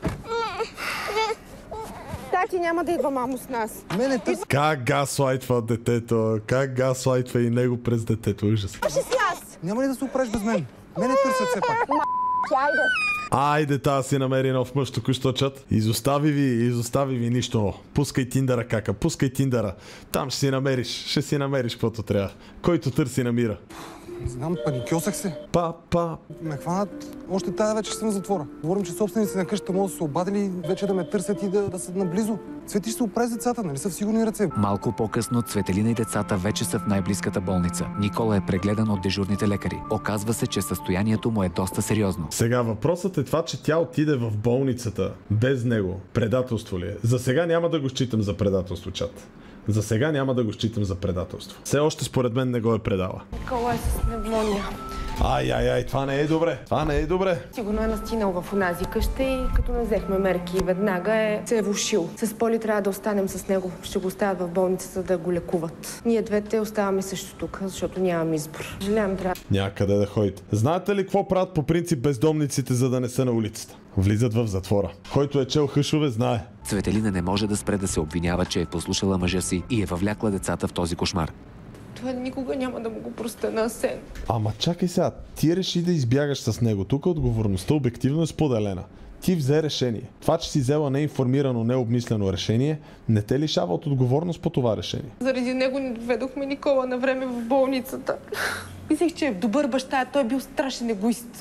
Тати няма да идва, мамо, с нас. Мене тъс... Как газлайтва детето? Как газлайтва и него през детето? Ужас. Идваш ли с нас? Няма ли да се опреш без мен? Мене търсят все пак. Ма, айде. Айде, та си намери нов мъж, току-що чат. Изостави ви, изостави ви нищо. Пускай Тиндъра, кака, пускай Тиндъра. Там ще си намериш, ще си намериш каквото трябва. Който търси, намира. Не знам, паникьосах се. Па, па. Ме хванат, още тая вече съм в затвора. Говорим, че собственици на къщата могат да се обадили вече да ме търсят и да, да са наблизо. Цвети ще се опре с децата, нали са в сигурни ръце. Малко по-късно Цветелина и децата вече са в най-близката болница. Никола е прегледан от дежурните лекари. Оказва се, че състоянието му е доста сериозно. Сега въпросът е това, че тя отиде в болницата без него. Предателство ли е? За сега няма да го считам за предателство, чат. За сега няма да го считам за предателство. Все още според мен не го е предала. Никола е с пневмония. Ай, ай, ай, това не е добре. Това не е добре. Сигурно е настинал в онази къща и като не взехме мерки, веднага е се е влошил. С Поли трябва да останем с него. Ще го оставят в болницата да го лекуват. Ние двете оставаме също тук, защото нямам избор. Жалявам, трябва. Няма къде да ходите. Знаете ли какво правят по принцип бездомниците, за да не са на улицата? Влизат в затвора. Който е чел Хъшове, знае. Цветелина не може да спре да се обвинява, че е послушала мъжа си и е въвлякла децата в този кошмар. Това никога няма да му го простя на Асен. Ама чакай сега, ти реши да избягаш с него. Тук отговорността обективно е споделена. Ти взе решение. Това, че си взела неинформирано, необмислено решение, не те лишава от отговорност по това решение. Заради него не доведохме Никола на време в болницата. Мислех, че е добър баща, а той е бил страшен егоист.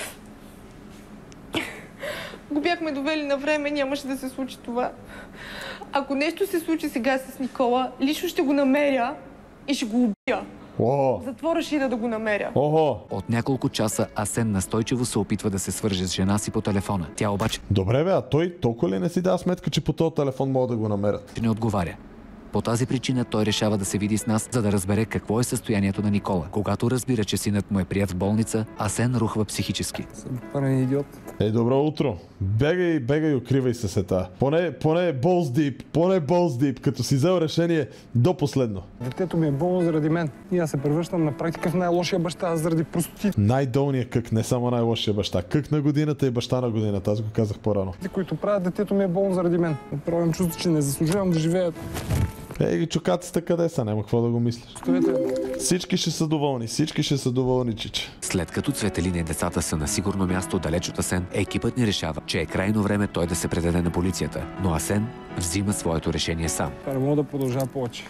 Го бяхме довели на време, нямаше да се случи това. Ако нещо се случи сега с Никола, лично ще го намеря и ще го убия. О! Затвора ще ида да го намеря. Ого! От няколко часа Асен настойчиво се опитва да се свърже с жена си по телефона. Тя обаче Добре бе, а той толкова ли не си дава сметка, че по този телефон могат да го намерят? не отговаря. По тази причина той решава да се види с нас, за да разбере какво е състоянието на Никола. Когато разбира, че синът му е прият в болница, Асен рухва психически. Съм пълен идиот. Ей, добро утро. Бегай, бегай, укривай се сета. Поне, поне balls deep, поне balls deep, като си взел решение до последно. Детето ми е болно заради мен. И аз се превръщам на практика в най-лошия баща заради простоти. Най-долният кък, не само най-лошия баща. Кък на годината и баща на годината, аз го казах по-рано. Те, които правят, детето ми е болно заради мен. Отправям чувство, че не заслужавам да живея. Ей, ги чукаците къде са? Няма какво да го мислиш. Стоете. Всички ще са доволни, всички ще са доволни, чиче. След като Цветелина и децата са на сигурно място далеч от Асен, екипът ни решава, че е крайно време той да се предаде на полицията. Но Асен взима своето решение сам. Това не мога да продължава повече.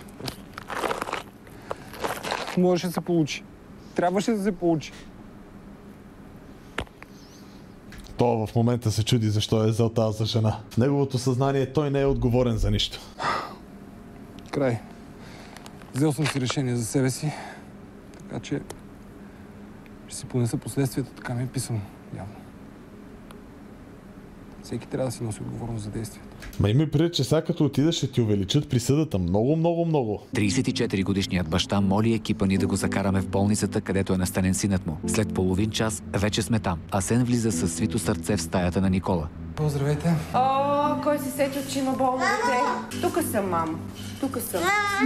Можеше да се получи. Трябваше да се получи. Той в момента се чуди защо е взел тази за жена. В неговото съзнание той не е отговорен за нищо. Край. Взел съм си решение за себе си, така че ще си понеса последствията, така ми е писано. Явно. Всеки трябва да си носи отговорност за действията. Ма има предвид, че сега като отидеш ще ти увеличат присъдата много, много, много. тридесет и четири годишният баща моли екипа ни да го закараме в болницата, където е настанен синът му. След половин час вече сме там. Асен влиза със свито сърце в стаята на Никола. Поздравейте. О, кой се сетил, че има болно дете? Тук съм, мамо. Тук съм.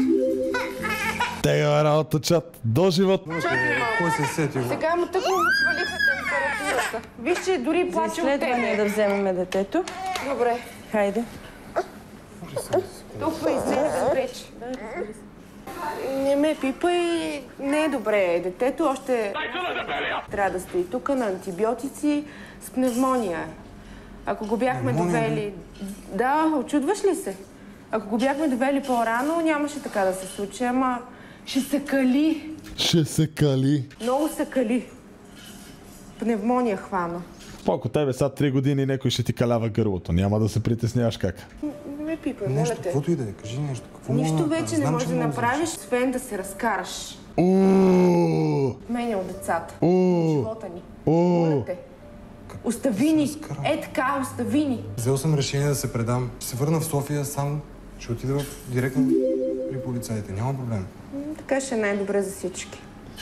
Тега работа, чат. До живот. Кой се е сетил? Сега му тъкмо му свалиха температурата. Виж, че дори плаче от тебе. да вземем детето. Добре. Хайде. Толкова излезе вече. Не ме пипай. Не е добре. Детето още трябва да стои тук на антибиотици с пневмония. Ако го бяхме довели... Да, очудваш ли се? Ако го бяхме довели по-рано, нямаше така да се случи, ама ще се кали. Ще се кали. Много се кали. Пневмония хвана. Споко, тебе са три години някой ще ти калява гърлото. Няма да се притесняваш как. Не ме пипай, моля Нещо, те. каквото и да е, кажи нещо. Какво мога Нищо да направя? вече не Знам, можеш че да мога направиш, освен да се разкараш. Ууу! Мене от децата. Уу! Живота ни. Уу! Моля те. Остави ни. Е така, остави ни. Взел съм решение да се предам. Ще се върна в София сам. Ще отида директно при полицаите. Няма проблем. М, Така ще е най-добре за всички.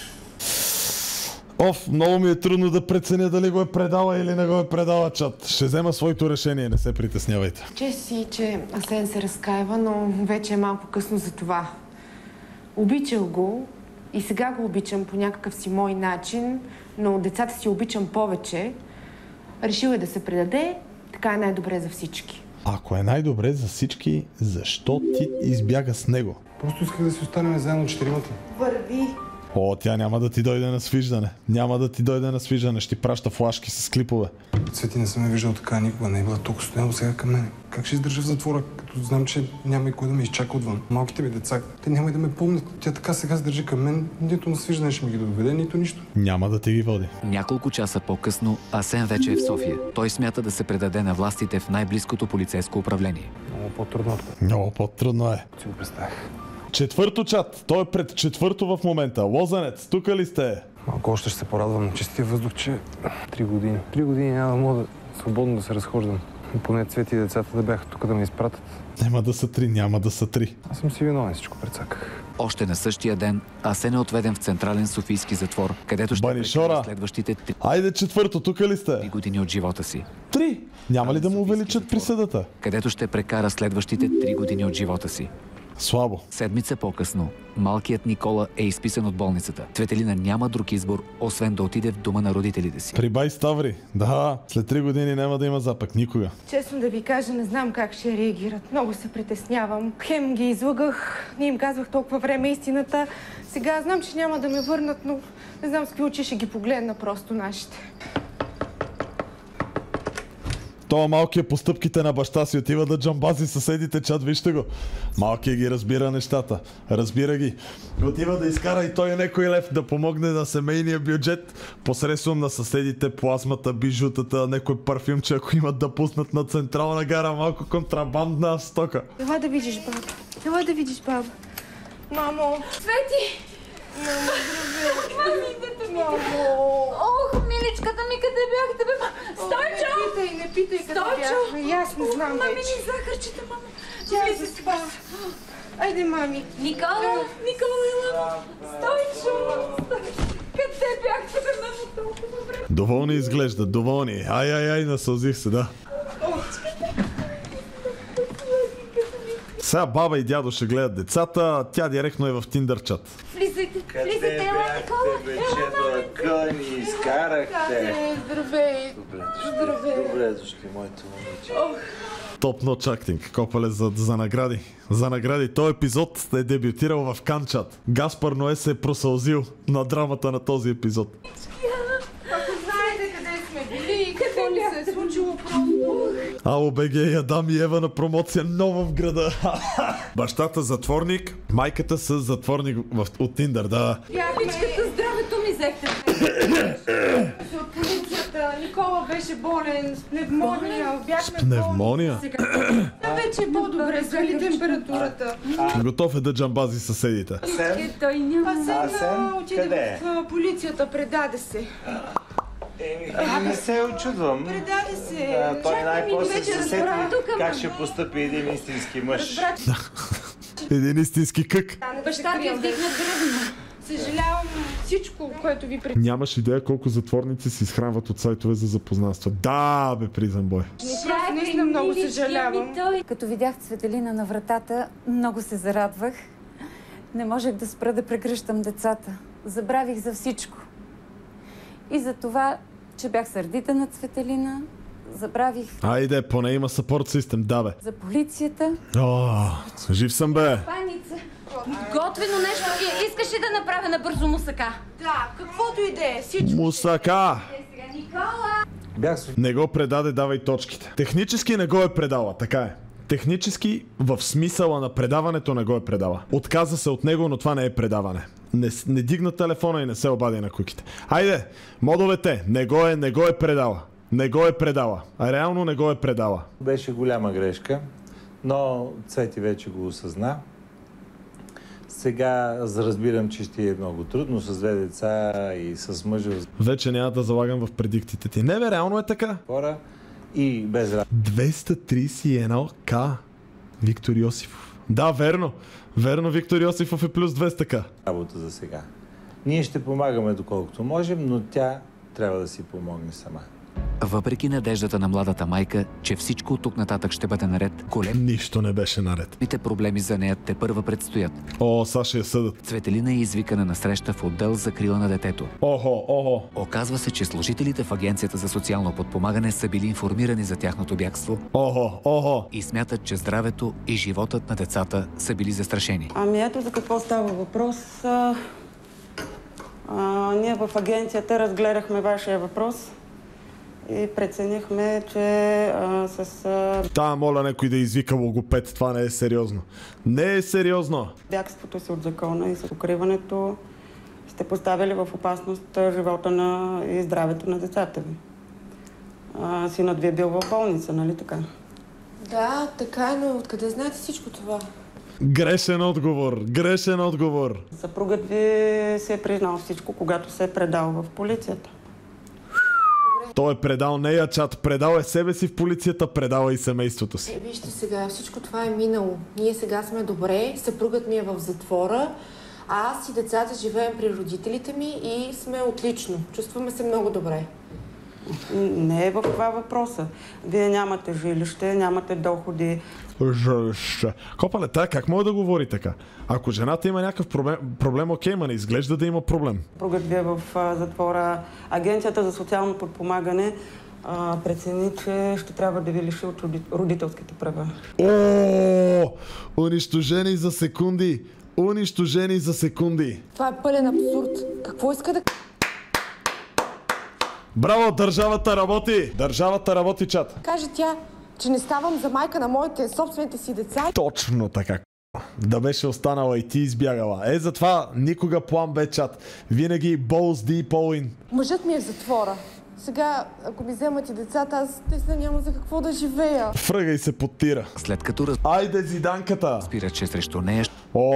Оф, много ми е трудно да преценя дали го е предала или не го е предала, чат. Ще взема своето решение, не се притеснявайте. Че си, че Асен се разкаива, но вече е малко късно за това. Обичал го и сега го обичам по някакъв си мой начин, но децата си обичам повече. Решил е да се предаде, така е най-добре за всички. Ако е най-добре за всички, защо ти избяга с него? Просто исках да си останем заедно четиримата. Върви. О, тя няма да ти дойде на свиждане. Няма да ти дойде на свиждане. Ще ти праща флашки с клипове. Цвети, не съм я виждал така никога. Не е била толкова стояла сега към мен. Как ще издържа в затвора, като знам, че няма и кой да ме изчака отвън? Малките ми деца, те няма и да ме помнят. Тя така сега се държи към мен. Нито на свиждане ще ми ги доведе, нито нищо. Няма да ти ги води. Няколко часа по-късно Асен вече е в София. Той смята да се предаде на властите в най-близкото полицейско управление. Много по-трудно. Много по-трудно е. Си го представях. Четвърто, чат. Той е пред четвърто в момента. Лозенец, тук ли сте? Малко още ще се порадвам на чистия въздух, че три години. Три години няма да мога да свободно да се разхождам. Поне Цвети и децата да бяха тук да ме изпратят. Няма да са три, няма да са три. Аз съм си виновен, всичко прецаках. Още на същия ден Асен е отведен в Централен софийски затвор, където ще Банишора. прекара следващите три Айде четвърто, тук ли сте? години от живота си. Три! Няма ли да му увеличат присъдата? Където ще прекара следващите три години от живота си. Слабо. Седмица по-късно, малкият Никола е изписан от болницата. Цветелина няма друг избор, освен да отиде в дома на родителите си. При бай Ставри. Да, след три години няма да има запък. Никога. Честно да ви кажа, не знам как ще реагират. Много се притеснявам. Хем ги излъгах, не им казвах толкова време истината. Сега знам, че няма да ме върнат, но не знам с какви очи ще ги погледна просто нашите. Това малкият по стъпките на баща си отива да джамбази съседите, чат, вижте го. Малкият ги разбира нещата. Разбира ги. Отива да изкара и той някой лев да помогне на семейния бюджет посредством на съседите, плазмата, бижутата, някой парфюмче, ако имат да пуснат на Централна гара малко контрабандна стока. Ела да видиш, баба. Ела да видиш, баба. Мамо! Цвети! Мамо, здравей! Мами, дето ми! Мамо! Ох, миличката ми, къде бяхте, бе? Стойчо! Не питай, не питай къде Стойчо! бяхме. И аз не знам Мами, вече. ни захарчета, мама. Тя се спа. Айде, мами. Никола! Никола, ела! Стойчо! Къде бяхте, бе, мамо, толкова време? Доволни изглеждат, доволни. Ай, ай, ай, насълзих се, да. Сега баба и дядо ще гледат децата, тя директно е в Тиндър чат. Влизайте, Къде влизайте, ела, Никола! бяхте, бе, че ни изкарахте? Здравей! Здравей! Добре дошли, моите момиче. Топ нотч актинг. Копале за, за награди. За награди. Този епизод е дебютирал в Канчат. Гаспар Ное се е просълзил на драмата на този епизод. Ако знаете къде сме били и какво ни се е случило просто... Ало, БГ, Адам и Ева на промоция нова в града. Бащата затворник, майката с затворник в, от Тиндър, да. Мамичката, здравето ми взехте. От полицията. Никола беше болен с пневмония. Бяхме С пневмония? Сега вече е по-добре. Свали температурата. Готов е да джамбази съседите. Асен? Той няма. Асен отиде Къде? в а, полицията. Предаде се. Еми, не се очудвам. Предаде се. Да, той Чакай, най-после вече се сети разбра. как ще постъпи един истински мъж. Един истински кък. Баща ти вдигна гръбна. Съжалявам всичко, което ви пред... Нямаш идея колко затворници се изхранват от сайтове за запознанства. Да, бе, призен бой. Просто наистина много съжалявам. Като видях Цветелина на вратата, много се зарадвах. Не можех да спра да прегръщам децата. Забравих за всичко. И за това, че бях сърдита на Цветелина, забравих Айде, поне има съпорт систем, да, бе. за полицията. О, жив съм, бе. Паница. Готвено нещо. И- Искаш ли да направя набързо мусака? Да, каквото и да е. Всичко. Мусака! Никола! Бях с... Не го предаде, давай точките. Технически не го е предала, така е. Технически в смисъла на предаването не го е предала. Отказа се от него, но това не е предаване. Не, не дигна телефона и не се обади на куките. Айде, модовете, не го е, не го е предала. Не го е предала. А реално не го е предала. Беше голяма грешка, но Цвети вече го осъзна. Сега разбирам, че ще е много трудно с две деца и с мъжа. Вече няма да залагам в предиктите ти. Не бе, реално е така. Хора и без работа. двеста тридесет и едно к. Виктор Йосифов. Да, верно. Верно, Виктор Йосифов е плюс двеста к. Работа за сега. Ние ще помагаме доколкото можем, но тя трябва да си помогне сама. Въпреки надеждата на младата майка, че всичко от тук нататък ще бъде наред, голем... Нищо не беше наред. Големите проблеми за нея те първа предстоят. О, Саша я съдът. Цветелина е извикана на среща в отдел за крила на детето. Охо, охо. Оказва се, че служителите в Агенцията за социално подпомагане са били информирани за тяхното бягство. Охо, охо. И смятат, че здравето и животът на децата са били застрашени. Ами ето за какво става въпрос. А, а, ние в агенцията разгледахме вашия въпрос и преценихме, че а, с... А... Та, моля някой да извика логопед, това не е сериозно. Не е сериозно! Бягството си от закона и с укриването сте поставили в опасност живота на и здравето на децата ви. А, синът ви е бил в болница, нали така? Да, така е, но откъде знаете всичко това? Грешен отговор, грешен отговор. Съпругът ви се е признал всичко, когато се е предал в полицията. Той е предал нея, чат. Предал е себе си в полицията, предал е и семейството си. Е, вижте сега, всичко това е минало. Ние сега сме добре, съпругът ми е в затвора, а аз и децата живеем при родителите ми и сме отлично. Чувстваме се много добре. Не е в това въпроса. Вие нямате жилище, нямате доходи. Жилище. Копале, тая как може да говори така? Ако жената има някакъв проблем, проблем окей, ма не изглежда да има проблем. Съпругът ви е в а, затвора. Агенцията за социално подпомагане а, прецени, че ще трябва да ви лиши от родителските права. О, унищожени за секунди. Унищожени за секунди. Това е пълен абсурд. Какво иска да... Браво, държавата работи! Държавата работи, чат. Каже тя, че не ставам за майка на моите собствените си деца. Точно така. Да беше останала и ти избягала. Е, затова никога план бе, чат. Винаги balls deep all in. Мъжът ми е в затвора. Сега, ако ми вземат и децата, аз наистина няма за какво да живея. Фръгай се подтира. След като раз... Айде, Зиданката! Спира, че срещу нея...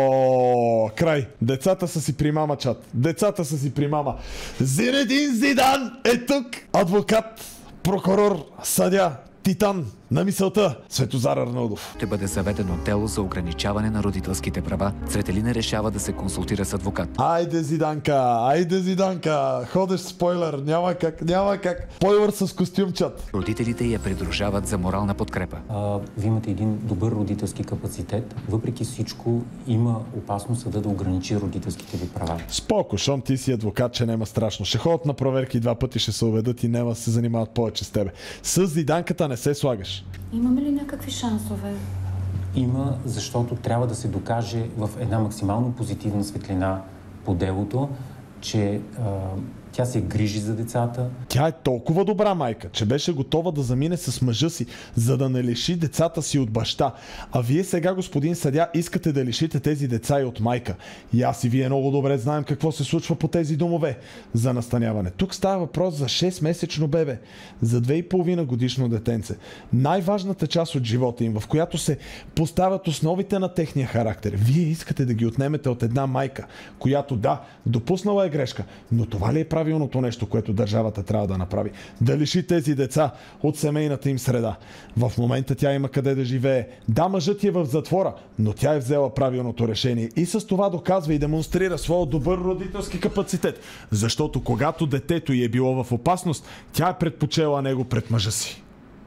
О, край. Децата са си при мама, чат. Децата са си при мама. Зинедин Зидан е тук. Адвокат, прокурор, съдя, титан на мисълта. Светозар Арнаудов. Ще бъде заведено дело за ограничаване на родителските права. Цветелина решава да се консултира с адвокат. Айде, Зиданка, айде, Зиданка. Ходеш спойлер, няма как, няма как. Спойлер с костюм, чат. Родителите я придружават за морална подкрепа. А, вие имате един добър родителски капацитет. Въпреки всичко има опасност съда да ограничи родителските ви права. Споко, шон ти си адвокат, че няма страшно. Ще ходят на проверки два пъти, ще се уведат и няма да се занимават повече с тебе. С Зиданката не се слагаш. Имаме ли някакви шансове? Има, защото трябва да се докаже в една максимално позитивна светлина по делото, че а, тя се грижи за децата. Тя е толкова добра майка, че беше готова да замине с мъжа си, за да не лиши децата си от баща. А вие сега, господин съдя, искате да лишите тези деца и от майка. И аз и вие много добре знаем какво се случва по тези домове за настаняване. Тук става въпрос за шест-месечно бебе, за две и половина годишно детенце. Най-важната част от живота им, в която се поставят основите на техния характер. Вие искате да ги отнемете от една майка, която да, допуснала е грешка, но това ли е правилното нещо, което държавата трябва да направи? Да лиши тези деца от семейната им среда. В момента тя има къде да живее. Да, мъжът е в затвора, но тя е взела правилното решение и с това доказва и демонстрира своя добър родителски капацитет. Защото когато детето й е било в опасност, тя е предпочела него пред мъжа си.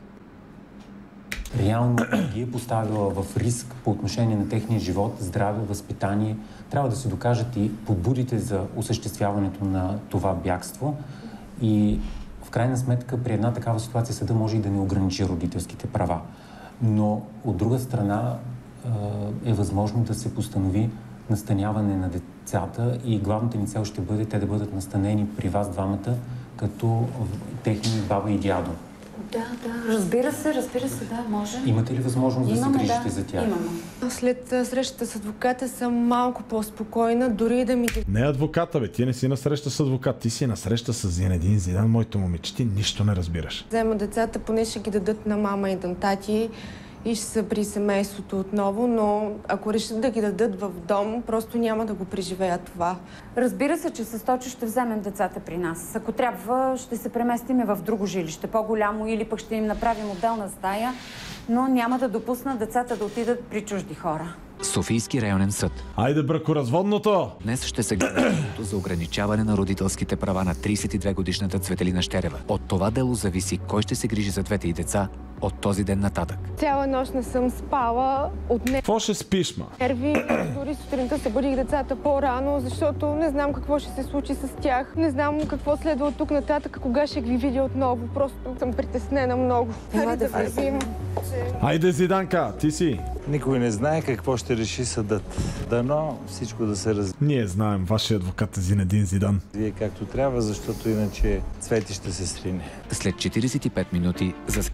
Реално ги е поставила в риск по отношение на техния живот, здраве, възпитание. Трябва да се докажат и подбудите за осъществяването на това бягство. И в крайна сметка при една такава ситуация съда може и да не ограничи родителските права. Но от друга страна е възможно да се постанови настаняване на децата и главната ни цел ще бъде те да бъдат настанени при вас двамата като техни баба и дядо. Да, да, разбира се, разбира се, да, може. Имате ли възможност да Имаме, се грижите да. за тях? Имаме. След а, срещата с адвоката съм малко по-спокойна, дори да ми... Не е адвоката, бе. Ти не си на среща с адвокат. Ти си на среща с Зинедин Зидан, моето момиче. Ти нищо не разбираш. Взема децата, поне ще ги дадат на мама и на тати и ще са при семейството отново, но ако решат да ги дадат в дом, просто няма да го преживеят това. Разбира се, че с Точо ще вземем децата при нас. Ако трябва, ще се преместим в друго жилище, по-голямо, или пък ще им направим отделна стая, но няма да допусна децата да отидат при чужди хора. Софийски районен съд. Айде бракоразводното! Днес ще се гледа делото за ограничаване на родителските права на тридесет и две годишната Цветелина Щерева. От това дело зависи кой ще се грижи за двете й деца от този ден нататък. Цяла нощ не съм спала от не... Какво ще спиш, ма? нерви. Дори сутринта събудих децата по-рано, защото не знам какво ще се случи с тях. Не знам какво следва от тук нататък, кога ще ги видя отново. Просто съм притеснена много. Хайде да вървим. Айде, Зиданка, ти си. Никой не знае какво ще реши съдът. Дано всичко да се раз... Ние знаем, вашия адвокат е Зинедин Зидан. Вие както трябва, защото иначе Цвети ще се срине. След четиридесет и пет минути за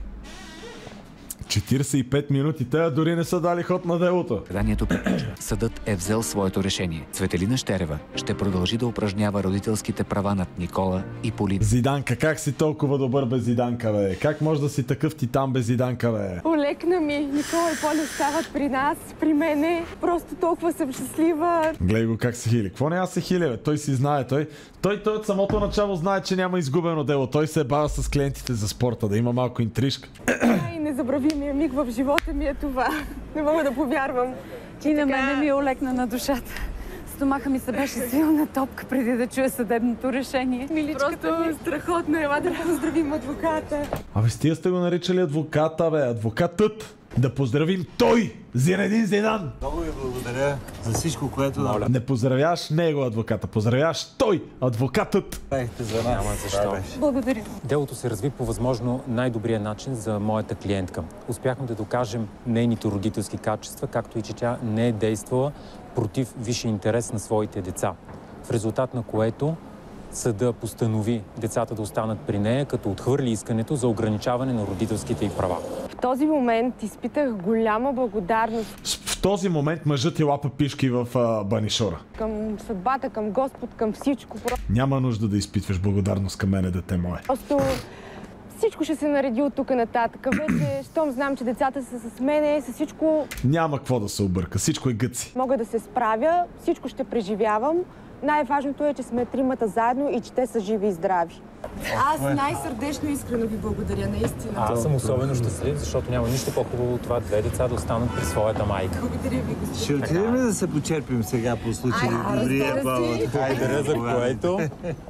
четиридесет и пет минути, те дори не са дали ход на делото. заседанието приключва. Съдът е взел своето решение. Цветелина Щерева ще продължи да упражнява родителските права над Никола и Полина. Зиданка, как си толкова добър без Зиданка, бе? Как може да си такъв титан без Зиданка, бе? Олекна ми. Никола и Поля стават при нас, при мене. Просто толкова съм щастлива. Гледай го как се хили. Какво няма се хили, бе? Той си знае. Той, той, той от самото начало знае, че няма изгубено дело. Той се бава с клиентите за спорта, да има малко интрижка. И незабравимия миг в живота ми е това. Не мога да повярвам. И на мене ми е олекна на душата. Стомаха ми се беше силна топка преди да чуя съдебното решение. Миличката ми е страхотна. Ела да поздравим адвоката. Абе, стига сте го наричали адвоката, бе. Адвокатът. Да поздравим той! Зинедин Зидан! Много ви благодаря за всичко, което да... Не поздравяваш него адвоката, поздравяваш той, адвокатът! Правихте за нас. Няма защо. Благодаря. Делото се разви по възможно най-добрия начин за моята клиентка. Успяхме да докажем нейните родителски качества, както и че тя не е действала против висшия интерес на своите деца. В резултат на което съда постанови децата да останат при нея, като отхвърли искането за ограничаване на родителските й права. В този момент изпитах голяма благодарност. В този момент мъжът ти лапа пишки в а, банишора. Към съдбата, към Господ, към всичко. Няма нужда да изпитваш благодарност към мене, дете мое. Просто всичко ще се нареди от тук нататък. Вече, щом знам, че децата са с мене, с всичко... Няма какво да се обърка, всичко е гъци. Мога да се справя, всичко ще преживявам. Най-важното е, че сме тримата заедно и че те са живи и здрави. Аз най-сърдечно и искрено ви благодаря, наистина. Аз съм особено щастлив, защото няма нищо по-хубаво от това две деца да останат при своята майка. Благодаря ви, господин. Ще отидем ли да се почерпим сега по случай добрия повод? Хайде, за което?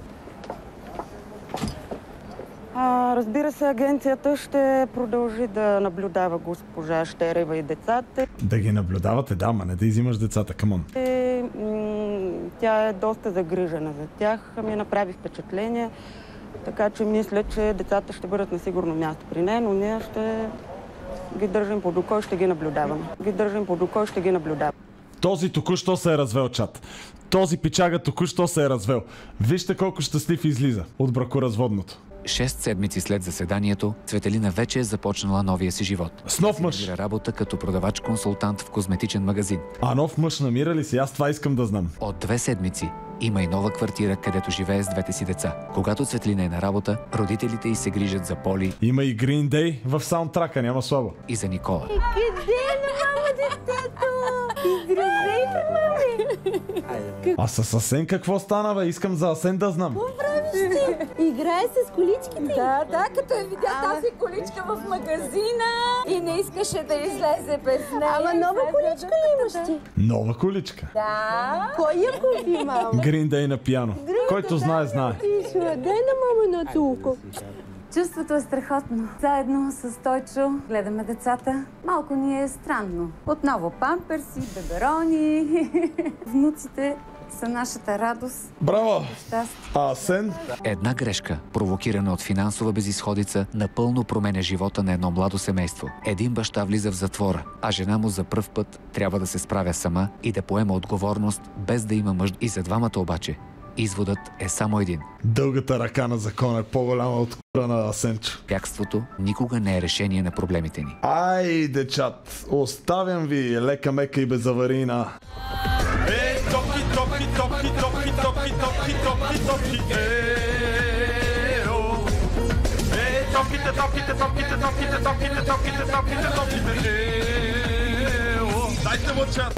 А, разбира се, агенцията ще продължи да наблюдава госпожа Щерева и децата. Да ги наблюдавате, да, ма не да изимаш децата, камон. И, м- тя е доста загрижена за тях, ми направи впечатление, така че мисля, че децата ще бъдат на сигурно място при нея, но ние ще ги държим под око и ще ги наблюдаваме. Ги държим под око и ще ги наблюдаваме. Този току-що се е развел, чат. Този пичага току-що се е развел. Вижте колко щастлив излиза от бракоразводното. Шест седмици след заседанието, Цветелина вече е започнала новия си живот. С нов мъж! Намира работа като продавач-консултант в козметичен магазин. А нов мъж намира ли си? Аз това искам да знам. От две седмици има и нова квартира, където живее с двете си деца. Когато Цветелина е на работа, родителите й се грижат за Поли. Има и Green Day в саундтрака, няма слабо. И за Никола. Къде на мама детето? Здравейте, мами! А с Асен какво стана, бе? Искам за Асен да знам. Какво правиш ти? Играе с количките? Да, да, като я видя тази количка в магазина и не искаше да излезе без нея. Ама нова количка ли имаш ти? Нова количка? Да. Кой я купи, мама? Green Day на пиано. Който знае, знае. Дай на мама на туко. Чувството е страхотно. Заедно с Тойчо гледаме децата. Малко ни е странно. Отново памперси, беберони. Внуците са нашата радост. Браво! Щастие. А Асен? Една грешка, провокирана от финансова безизходица, напълно променя живота на едно младо семейство. Един баща влиза в затвора, а жена му за пръв път трябва да се справя сама и да поема отговорност, без да има мъж. И за двамата обаче Изводът е само един. Дългата ръка на закона е по-голяма от кура на Асенчо. Бягството никога не е решение на проблемите ни. Ай, дечат, оставям ви лека мека и безаварийна. Е, топки, топки, топки, топки, топки, топки, топки, топки, ео. Е, топките, топките, топките, топките, топките, топките, топките, топките, ео. Дайте му чат.